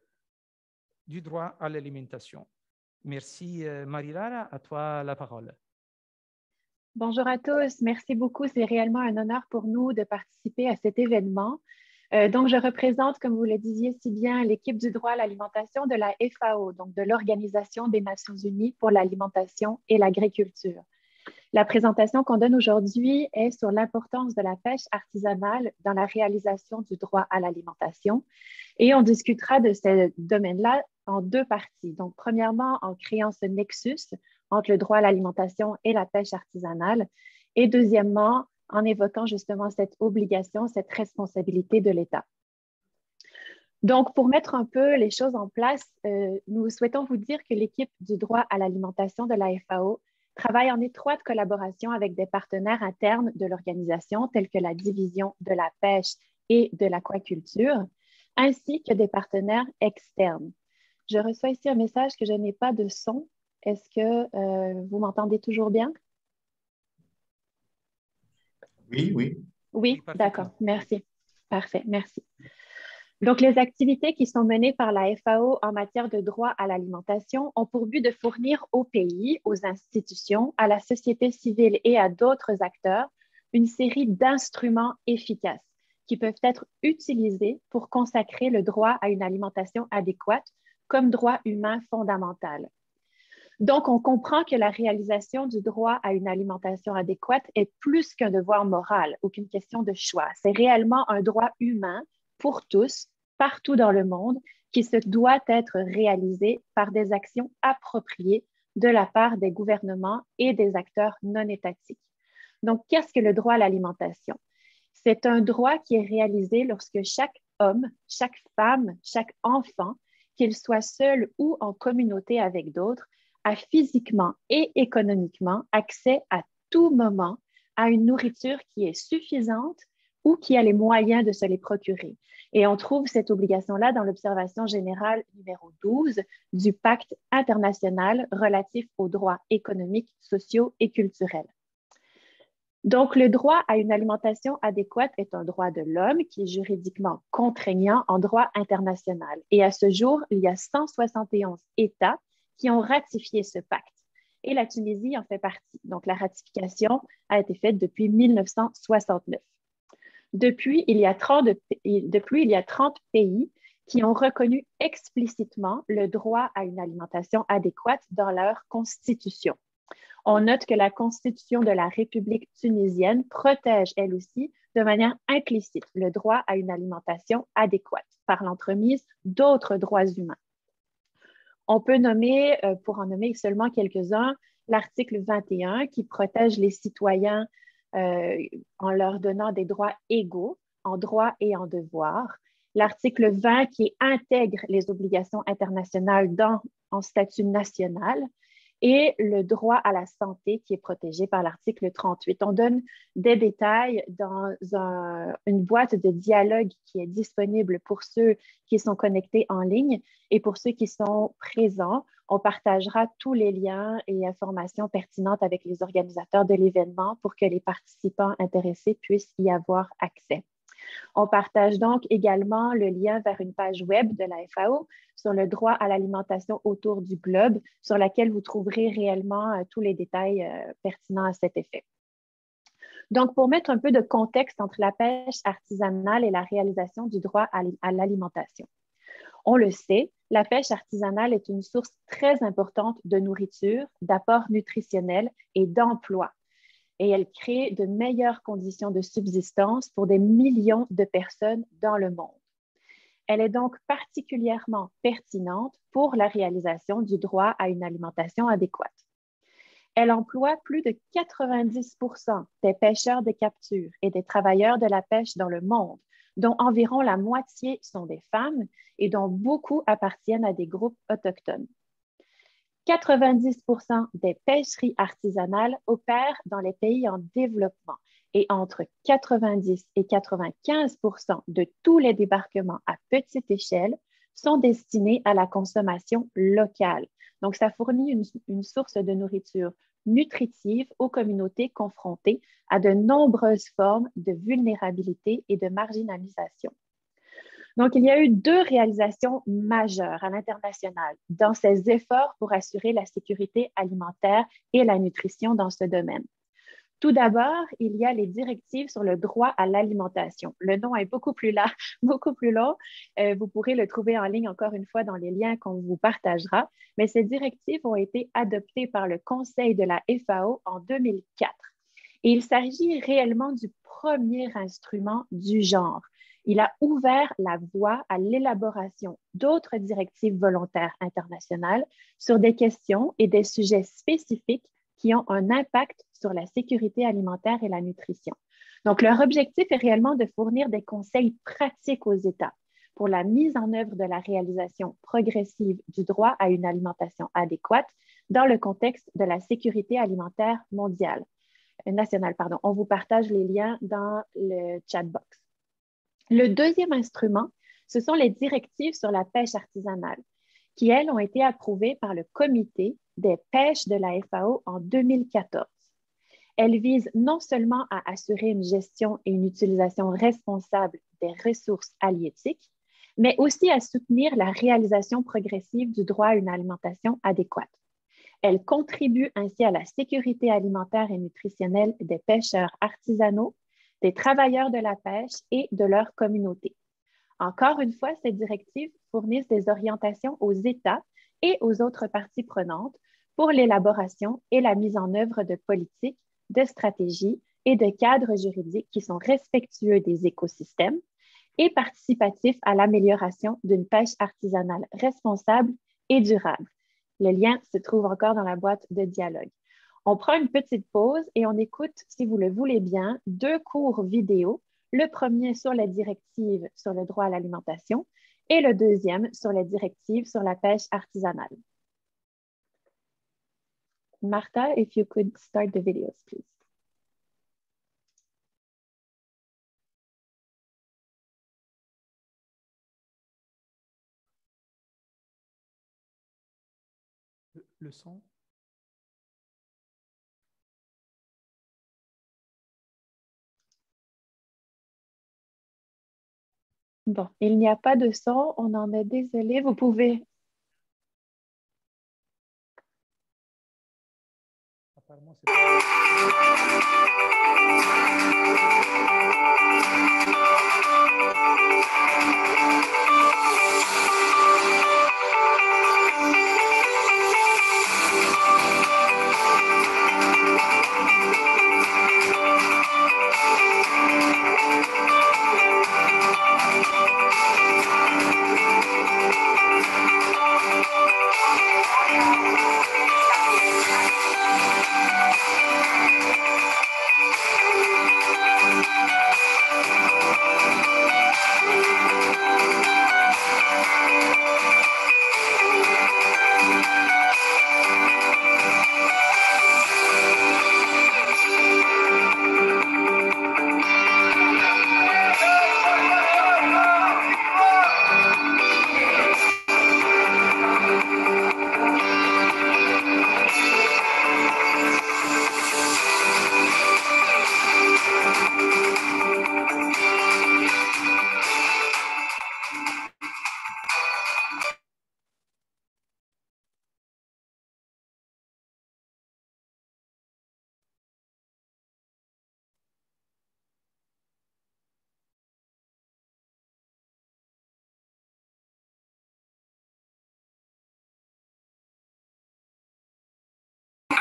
du droit à l'alimentation. Merci euh, Marie-Lara, à toi la parole. Bonjour à tous, merci beaucoup. C'est réellement un honneur pour nous de participer à cet événement. Euh, donc, je représente, comme vous le disiez si bien, l'équipe du droit à l'alimentation de la F A O, donc de l'Organisation des Nations Unies pour l'alimentation et l'agriculture. La présentation qu'on donne aujourd'hui est sur l'importance de la pêche artisanale dans la réalisation du droit à l'alimentation et on discutera de ce domaine-là en deux parties. Donc, premièrement, en créant ce nexus entre le droit à l'alimentation et la pêche artisanale et deuxièmement, en évoquant justement cette obligation, cette responsabilité de l'État. Donc, pour mettre un peu les choses en place, euh, nous souhaitons vous dire que l'équipe du droit à l'alimentation de la F A O travaille en étroite collaboration avec des partenaires internes de l'organisation, tels que la division de la pêche et de l'aquaculture, ainsi que des partenaires externes. Je reçois ici un message que je n'ai pas de son. Est-ce que euh, vous m'entendez toujours bien? Oui, oui. Oui, d'accord, merci. Parfait, merci. Donc, les activités qui sont menées par la F A O en matière de droit à l'alimentation ont pour but de fournir au pays, aux institutions, à la société civile et à d'autres acteurs une série d'instruments efficaces qui peuvent être utilisés pour consacrer le droit à une alimentation adéquate comme droit humain fondamental. Donc, on comprend que la réalisation du droit à une alimentation adéquate est plus qu'un devoir moral ou qu'une question de choix. C'est réellement un droit humain pour tous, partout dans le monde, qui se doit être réalisé par des actions appropriées de la part des gouvernements et des acteurs non étatiques. Donc, qu'est-ce que le droit à l'alimentation? C'est un droit qui est réalisé lorsque chaque homme, chaque femme, chaque enfant, qu'il soit seul ou en communauté avec d'autres, a physiquement et économiquement accès à tout moment à une nourriture qui est suffisante ou qui a les moyens de se les procurer. Et on trouve cette obligation-là dans l'observation générale numéro douze du Pacte international relatif aux droits économiques, sociaux et culturels. Donc, le droit à une alimentation adéquate est un droit de l'homme qui est juridiquement contraignant en droit international. Et à ce jour, il y a cent soixante et onze États qui ont ratifié ce pacte. Et la Tunisie en fait partie. Donc, la ratification a été faite depuis mille neuf cent soixante-neuf. Depuis, il y a trente, depuis, il y a trente pays qui ont reconnu explicitement le droit à une alimentation adéquate dans leur constitution. On note que la constitution de la République tunisienne protège, elle aussi, de manière implicite, le droit à une alimentation adéquate par l'entremise d'autres droits humains. On peut nommer, euh, pour en nommer seulement quelques-uns, l'article vingt et un qui protège les citoyens euh, en leur donnant des droits égaux en droits et en devoirs. L'article vingt qui intègre les obligations internationales dans, en statut national et le droit à la santé qui est protégé par l'article trente-huit. On donne des détails dans un, une boîte de dialogue qui est disponible pour ceux qui sont connectés en ligne et pour ceux qui sont présents. On partagera tous les liens et informations pertinentes avec les organisateurs de l'événement pour que les participants intéressés puissent y avoir accès. On partage donc également le lien vers une page web de la F A O sur le droit à l'alimentation autour du globe, sur laquelle vous trouverez réellement euh, tous les détails euh, pertinents à cet effet. Donc, pour mettre un peu de contexte entre la pêche artisanale et la réalisation du droit à l'alimentation. On le sait, la pêche artisanale est une source très importante de nourriture, d'apports nutritionnels et d'emplois. Et elle crée de meilleures conditions de subsistance pour des millions de personnes dans le monde. Elle est donc particulièrement pertinente pour la réalisation du droit à une alimentation adéquate. Elle emploie plus de quatre-vingt-dix pour cent des pêcheurs de capture et des travailleurs de la pêche dans le monde, dont environ la moitié sont des femmes et dont beaucoup appartiennent à des groupes autochtones. quatre-vingt-dix pour cent des pêcheries artisanales opèrent dans les pays en développement et entre quatre-vingt-dix et quatre-vingt-quinze pour cent de tous les débarquements à petite échelle sont destinés à la consommation locale. Donc, ça fournit une, une source de nourriture nutritive aux communautés confrontées à de nombreuses formes de vulnérabilité et de marginalisation. Donc, il y a eu deux réalisations majeures à l'international dans ces efforts pour assurer la sécurité alimentaire et la nutrition dans ce domaine. Tout d'abord, il y a les directives sur le droit à l'alimentation. Le nom est beaucoup plus là, beaucoup plus long. Euh, vous pourrez le trouver en ligne encore une fois dans les liens qu'on vous partagera. Mais ces directives ont été adoptées par le Conseil de la F A O en deux mille quatre. Et il s'agit réellement du premier instrument du genre. Il a ouvert la voie à l'élaboration d'autres directives volontaires internationales sur des questions et des sujets spécifiques qui ont un impact sur la sécurité alimentaire et la nutrition. Donc, leur objectif est réellement de fournir des conseils pratiques aux États pour la mise en œuvre de la réalisation progressive du droit à une alimentation adéquate dans le contexte de la sécurité alimentaire mondiale, euh, nationale. Pardon. On vous partage les liens dans le chat box. Le deuxième instrument, ce sont les directives sur la pêche artisanale, qui, elles, ont été approuvées par le Comité des pêches de la F A O en deux mille quatorze. Elles visent non seulement à assurer une gestion et une utilisation responsable des ressources halieutiques, mais aussi à soutenir la réalisation progressive du droit à une alimentation adéquate. Elles contribuent ainsi à la sécurité alimentaire et nutritionnelle des pêcheurs artisanaux, des travailleurs de la pêche et de leur communauté. Encore une fois, ces directives fournissent des orientations aux États et aux autres parties prenantes pour l'élaboration et la mise en œuvre de politiques, de stratégies et de cadres juridiques qui sont respectueux des écosystèmes et participatifs à l'amélioration d'une pêche artisanale responsable et durable. Le lien se trouve encore dans la boîte de dialogue. On prend une petite pause et on écoute, si vous le voulez bien, deux courts vidéo. Le premier sur les directives sur le droit à l'alimentation et le deuxième sur les directives sur la pêche artisanale. Martha, if you could start the videos, please. Le, le son. Bon, il n'y a pas de son, on en est désolé. Vous pouvez... Apparemment, c'est pas... Thank you.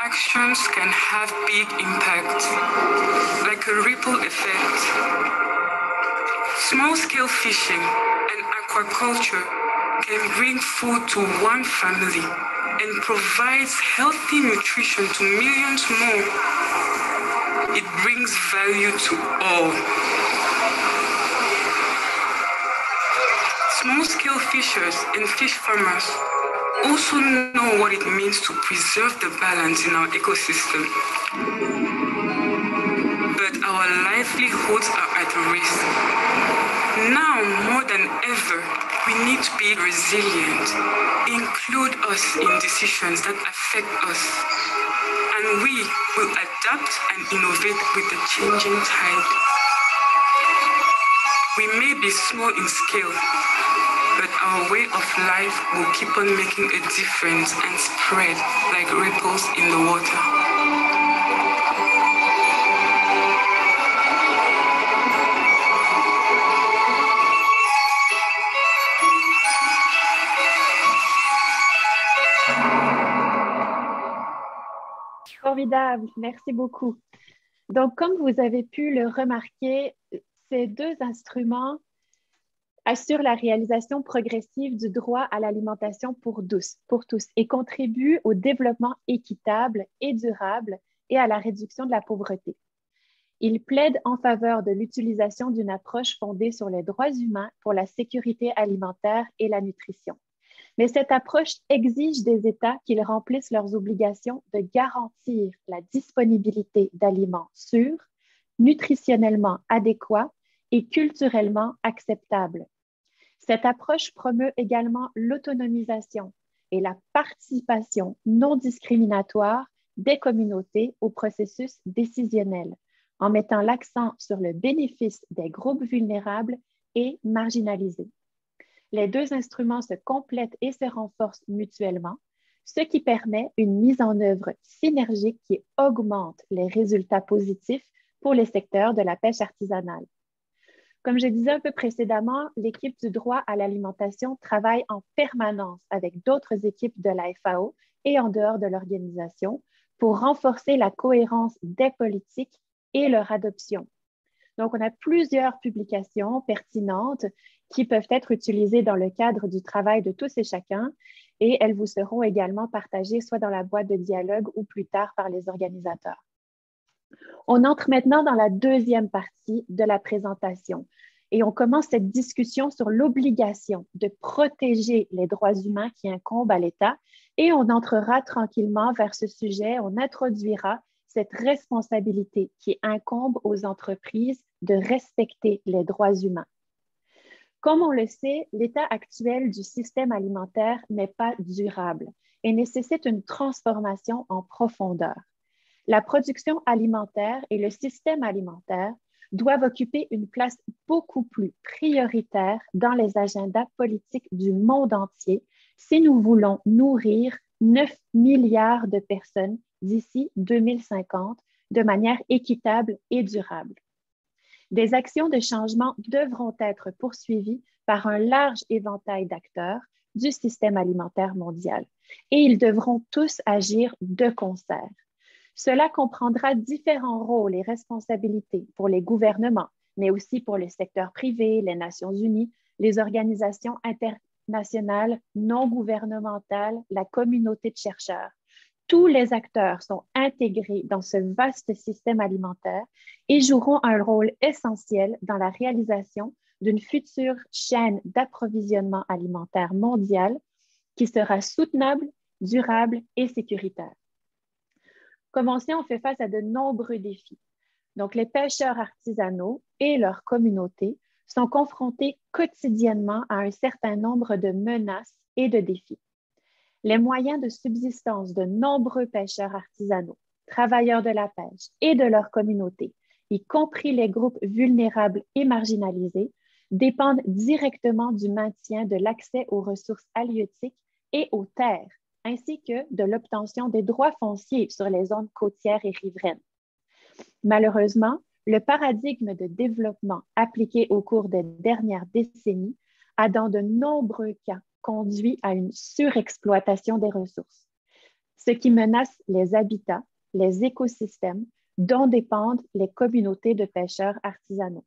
actions can have big impact, like a ripple effect. Small-scale fishing and aquaculture can bring food to one family and provides healthy nutrition to millions more. It brings value to all. Small-scale fishers and fish farmers also know what it means to preserve the balance in our ecosystem. But our livelihoods are at risk. Now, more than ever, we need to be resilient, include us in decisions that affect us, and we will adapt and innovate with the changing tide. We may be small in scale, but our way of life will keep on making a difference and spread like ripples in the water. Formidable, merci beaucoup. Donc, comme vous avez pu le remarquer, ces deux instruments assurent la réalisation progressive du droit à l'alimentation pour tous, pour tous et contribuent au développement équitable et durable et à la réduction de la pauvreté. Ils plaident en faveur de l'utilisation d'une approche fondée sur les droits humains pour la sécurité alimentaire et la nutrition. Mais cette approche exige des États qu'ils remplissent leurs obligations de garantir la disponibilité d'aliments sûrs, nutritionnellement adéquats et culturellement acceptables. Cette approche promeut également l'autonomisation et la participation non discriminatoire des communautés au processus décisionnel, en mettant l'accent sur le bénéfice des groupes vulnérables et marginalisés. Les deux instruments se complètent et se renforcent mutuellement, ce qui permet une mise en œuvre synergique qui augmente les résultats positifs pour les secteurs de la pêche artisanale. Comme je disais un peu précédemment, l'équipe du droit à l'alimentation travaille en permanence avec d'autres équipes de la F A O et en dehors de l'organisation pour renforcer la cohérence des politiques et leur adoption. Donc, on a plusieurs publications pertinentes qui peuvent être utilisées dans le cadre du travail de tous et chacun, et elles vous seront également partagées soit dans la boîte de dialogue ou plus tard par les organisateurs. On entre maintenant dans la deuxième partie de la présentation et on commence cette discussion sur l'obligation de protéger les droits humains qui incombent à l'État et on entrera tranquillement vers ce sujet, on introduira cette responsabilité qui incombe aux entreprises de respecter les droits humains. Comme on le sait, l'état actuel du système alimentaire n'est pas durable et nécessite une transformation en profondeur. La production alimentaire et le système alimentaire doivent occuper une place beaucoup plus prioritaire dans les agendas politiques du monde entier si nous voulons nourrir neuf milliards de personnes d'ici deux mille cinquante de manière équitable et durable. Des actions de changement devront être poursuivies par un large éventail d'acteurs du système alimentaire mondial et ils devront tous agir de concert. Cela comprendra différents rôles et responsabilités pour les gouvernements, mais aussi pour le secteur privé, les Nations unies, les organisations internationales non gouvernementales, la communauté de chercheurs. Tous les acteurs sont intégrés dans ce vaste système alimentaire et joueront un rôle essentiel dans la réalisation d'une future chaîne d'approvisionnement alimentaire mondiale qui sera soutenable, durable et sécuritaire. Comme on sait, on fait face à de nombreux défis. Donc, les pêcheurs artisanaux et leurs communautés sont confrontés quotidiennement à un certain nombre de menaces et de défis. Les moyens de subsistance de nombreux pêcheurs artisanaux, travailleurs de la pêche et de leur communauté, y compris les groupes vulnérables et marginalisés, dépendent directement du maintien de l'accès aux ressources halieutiques et aux terres, ainsi que de l'obtention des droits fonciers sur les zones côtières et riveraines. Malheureusement, le paradigme de développement appliqué au cours des dernières décennies a dans de nombreux cas conduit à une surexploitation des ressources. ce qui menace les habitats, les écosystèmes dont dépendent les communautés de pêcheurs artisanaux.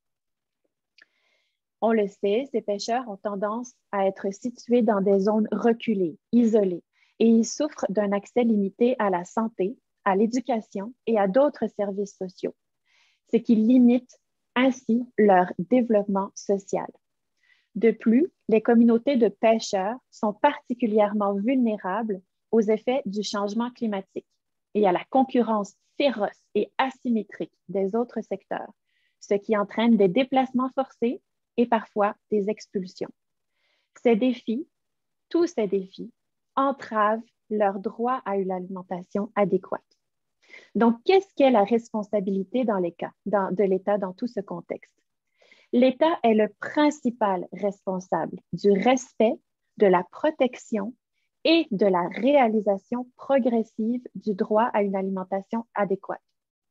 On le sait, ces pêcheurs ont tendance à être situés dans des zones reculées, isolées, et ils souffrent d'un accès limité à la santé, à l'éducation et à d'autres services sociaux, ce qui limite ainsi leur développement social. De plus, les communautés de pêcheurs sont particulièrement vulnérables aux effets du changement climatique et à la concurrence féroce et asymétrique des autres secteurs, ce qui entraîne des déplacements forcés et parfois des expulsions. Ces défis, tous ces défis, entravent leur droit à une alimentation adéquate. Donc, qu'est-ce qu'est la responsabilité dans les cas, dans, de l'État dans tout ce contexte? L'État est le principal responsable du respect, de la protection et de la réalisation progressive du droit à une alimentation adéquate.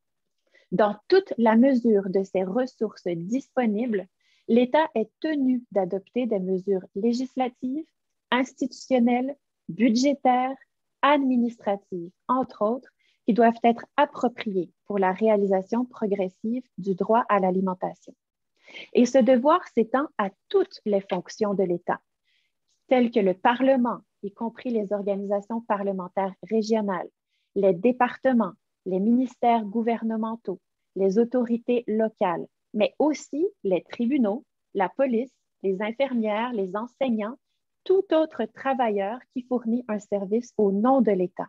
Dans toute la mesure de ses ressources disponibles, l'État est tenu d'adopter des mesures législatives, institutionnelles, budgétaires, administratives, entre autres, qui doivent être appropriées pour la réalisation progressive du droit à l'alimentation. Et ce devoir s'étend à toutes les fonctions de l'État, telles que le Parlement, y compris les organisations parlementaires régionales, les départements, les ministères gouvernementaux, les autorités locales, mais aussi les tribunaux, la police, les infirmières, les enseignants, tout autre travailleur qui fournit un service au nom de l'État.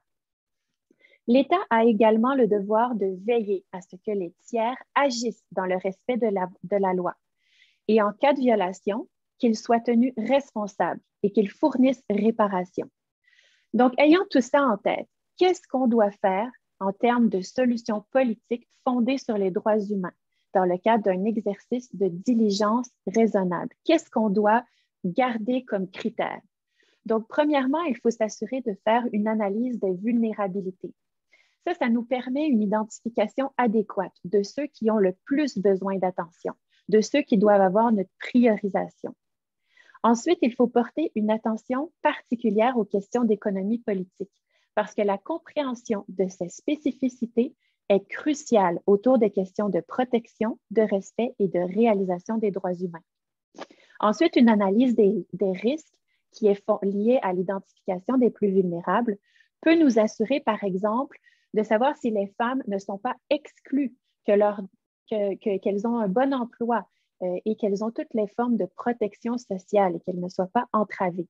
L'État a également le devoir de veiller à ce que les tiers agissent dans le respect de la, de la loi et en cas de violation, qu'ils soient tenus responsables et qu'ils fournissent réparation. Donc, ayant tout ça en tête, qu'est-ce qu'on doit faire en termes de solutions politiques fondées sur les droits humains dans le cadre d'un exercice de diligence raisonnable? Qu'est-ce qu'on doit garder comme critère? Donc, premièrement, il faut s'assurer de faire une analyse des vulnérabilités. Ça, ça nous permet une identification adéquate de ceux qui ont le plus besoin d'attention, de ceux qui doivent avoir notre priorisation. Ensuite, il faut porter une attention particulière aux questions d'économie politique parce que la compréhension de ces spécificités est cruciale autour des questions de protection, de respect et de réalisation des droits humains. Ensuite, une analyse des, des risques qui est liée à l'identification des plus vulnérables peut nous assurer, par exemple, de savoir si les femmes ne sont pas exclues, que leur, que, que, qu'elles ont un bon emploi euh, et qu'elles ont toutes les formes de protection sociale et qu'elles ne soient pas entravées.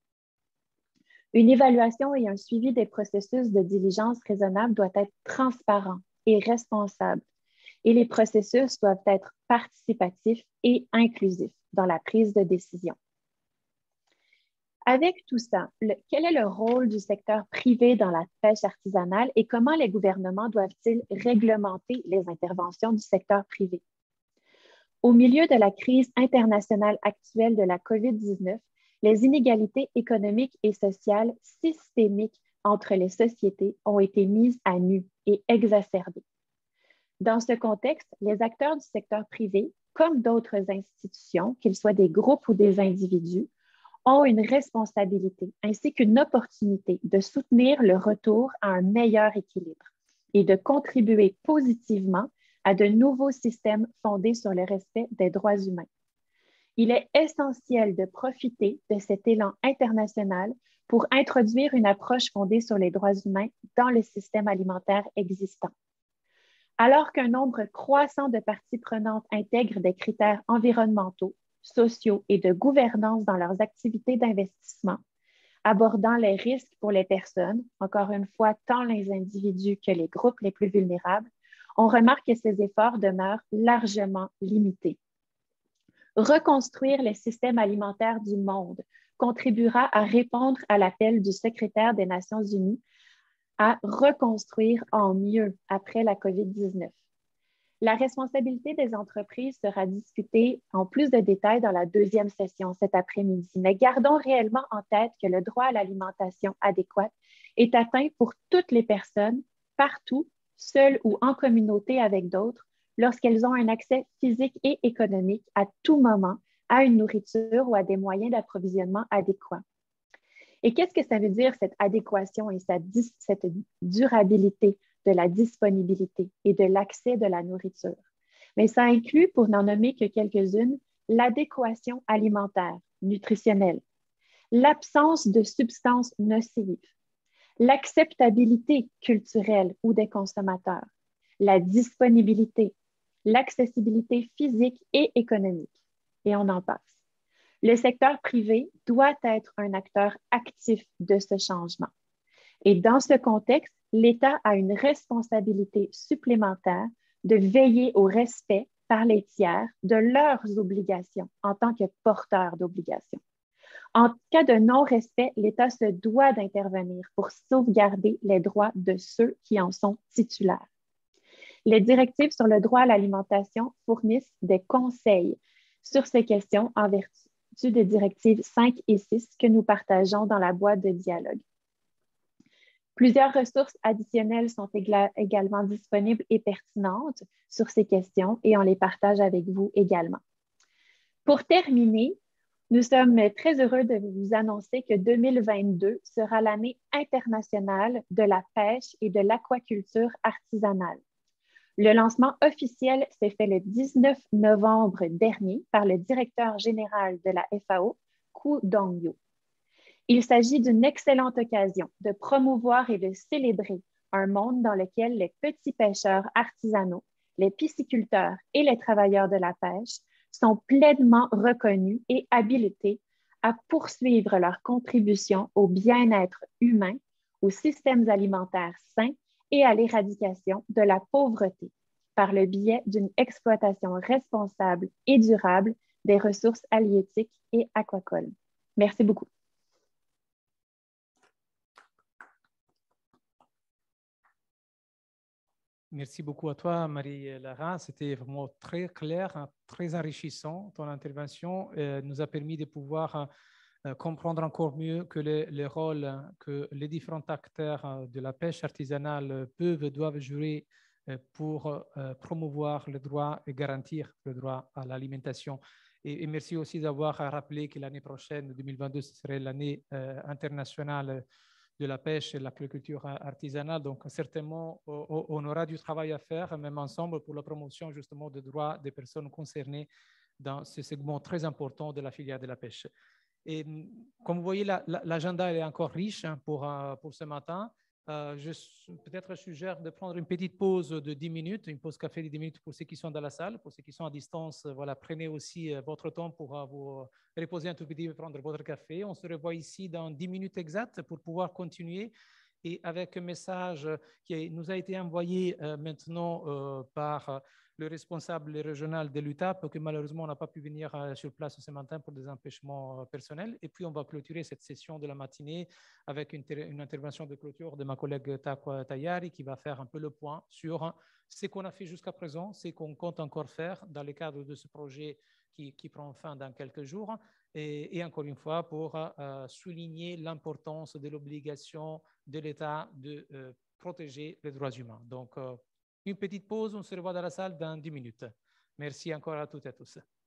Une évaluation et un suivi des processus de diligence raisonnable doivent être transparents et responsables et les processus doivent être participatifs et inclusifs dans la prise de décision. Avec tout ça, le, quel est le rôle du secteur privé dans la pêche artisanale et comment les gouvernements doivent-ils réglementer les interventions du secteur privé? Au milieu de la crise internationale actuelle de la COVID dix-neuf, les inégalités économiques et sociales systémiques entre les sociétés ont été mises à nu et exacerbées. Dans ce contexte, les acteurs du secteur privé, comme d'autres institutions, qu'ils soient des groupes ou des individus, ont une responsabilité ainsi qu'une opportunité de soutenir le retour à un meilleur équilibre et de contribuer positivement à de nouveaux systèmes fondés sur le respect des droits humains. Il est essentiel de profiter de cet élan international pour introduire une approche fondée sur les droits humains dans le système alimentaire existant. Alors qu'un nombre croissant de parties prenantes intègrent des critères environnementaux, sociaux et de gouvernance dans leurs activités d'investissement, abordant les risques pour les personnes, encore une fois, tant les individus que les groupes les plus vulnérables, on remarque que ces efforts demeurent largement limités. Reconstruire les systèmes alimentaires du monde contribuera à répondre à l'appel du secrétaire des Nations unies à reconstruire en mieux après la COVID dix-neuf. La responsabilité des entreprises sera discutée en plus de détails dans la deuxième session cet après-midi, mais gardons réellement en tête que le droit à l'alimentation adéquate est atteint pour toutes les personnes, partout, seules ou en communauté avec d'autres, lorsqu'elles ont un accès physique et économique à tout moment à une nourriture ou à des moyens d'approvisionnement adéquats. Et qu'est-ce que ça veut dire, cette adéquation et cette durabilité de la disponibilité et de l'accès de la nourriture? Mais ça inclut, pour n'en nommer que quelques-unes, l'adéquation alimentaire, nutritionnelle, l'absence de substances nocives, l'acceptabilité culturelle ou des consommateurs, la disponibilité, l'accessibilité physique et économique, et on en passe. Le secteur privé doit être un acteur actif de ce changement. Et dans ce contexte, l'État a une responsabilité supplémentaire de veiller au respect par les tiers de leurs obligations en tant que porteurs d'obligations. En cas de non-respect, l'État se doit d'intervenir pour sauvegarder les droits de ceux qui en sont titulaires. Les directives sur le droit à l'alimentation fournissent des conseils sur ces questions en vertu des directives cinq et six que nous partageons dans la boîte de dialogue. Plusieurs ressources additionnelles sont également disponibles et pertinentes sur ces questions et on les partage avec vous également. Pour terminer, nous sommes très heureux de vous annoncer que deux mille vingt-deux sera l'année internationale de la pêche et de l'aquaculture artisanale. Le lancement officiel s'est fait le dix-neuf novembre dernier par le directeur général de la F A O, Koo Dong-Yoo. Il s'agit d'une excellente occasion de promouvoir et de célébrer un monde dans lequel les petits pêcheurs artisanaux, les pisciculteurs et les travailleurs de la pêche sont pleinement reconnus et habilités à poursuivre leur contribution au bien-être humain, aux systèmes alimentaires sains et à l'éradication de la pauvreté par le biais d'une exploitation responsable et durable des ressources halieutiques et aquacoles. Merci beaucoup. Merci beaucoup à toi, Marie-Lara. C'était vraiment très clair, très enrichissant. Ton intervention euh, nous a permis de pouvoir euh, comprendre encore mieux que les, les rôles que les différents acteurs de la pêche artisanale peuvent et doivent jouer euh, pour euh, promouvoir le droit et garantir le droit à l'alimentation. Et, et merci aussi d'avoir rappelé que l'année prochaine, deux mille vingt-deux, ce serait l'année euh, internationale de la pêche et de l'agriculture artisanale. Donc, certainement, on aura du travail à faire, même ensemble, pour la promotion justement des droits des personnes concernées dans ce segment très important de la filière de la pêche. Et comme vous voyez, l'agenda la, la, est encore riche pour, pour ce matin. Euh, je peut-être je suggère de prendre une petite pause de dix minutes, une pause café de dix minutes pour ceux qui sont dans la salle, pour ceux qui sont à distance. Voilà, prenez aussi votre temps pour uh, vous reposer un tout petit peu, prendre votre café. On se revoit ici dans dix minutes exactes pour pouvoir continuer. Et avec un message qui nous a été envoyé euh, maintenant euh, par euh, le responsable régional de l'U T A P, que malheureusement n'a pas pu venir euh, sur place ce matin pour des empêchements euh, personnels. Et puis, on va clôturer cette session de la matinée avec une, une intervention de clôture de ma collègue Takwa Tayari qui va faire un peu le point sur ce qu'on a fait jusqu'à présent, ce qu'on compte encore faire dans le cadre de ce projet qui, qui prend fin dans quelques jours. Et, et encore une fois, pour euh, souligner l'importance de l'obligation de l'État de euh, protéger les droits humains. Donc, euh, une petite pause, on se revoit dans la salle dans dix minutes. Merci encore à toutes et à tous.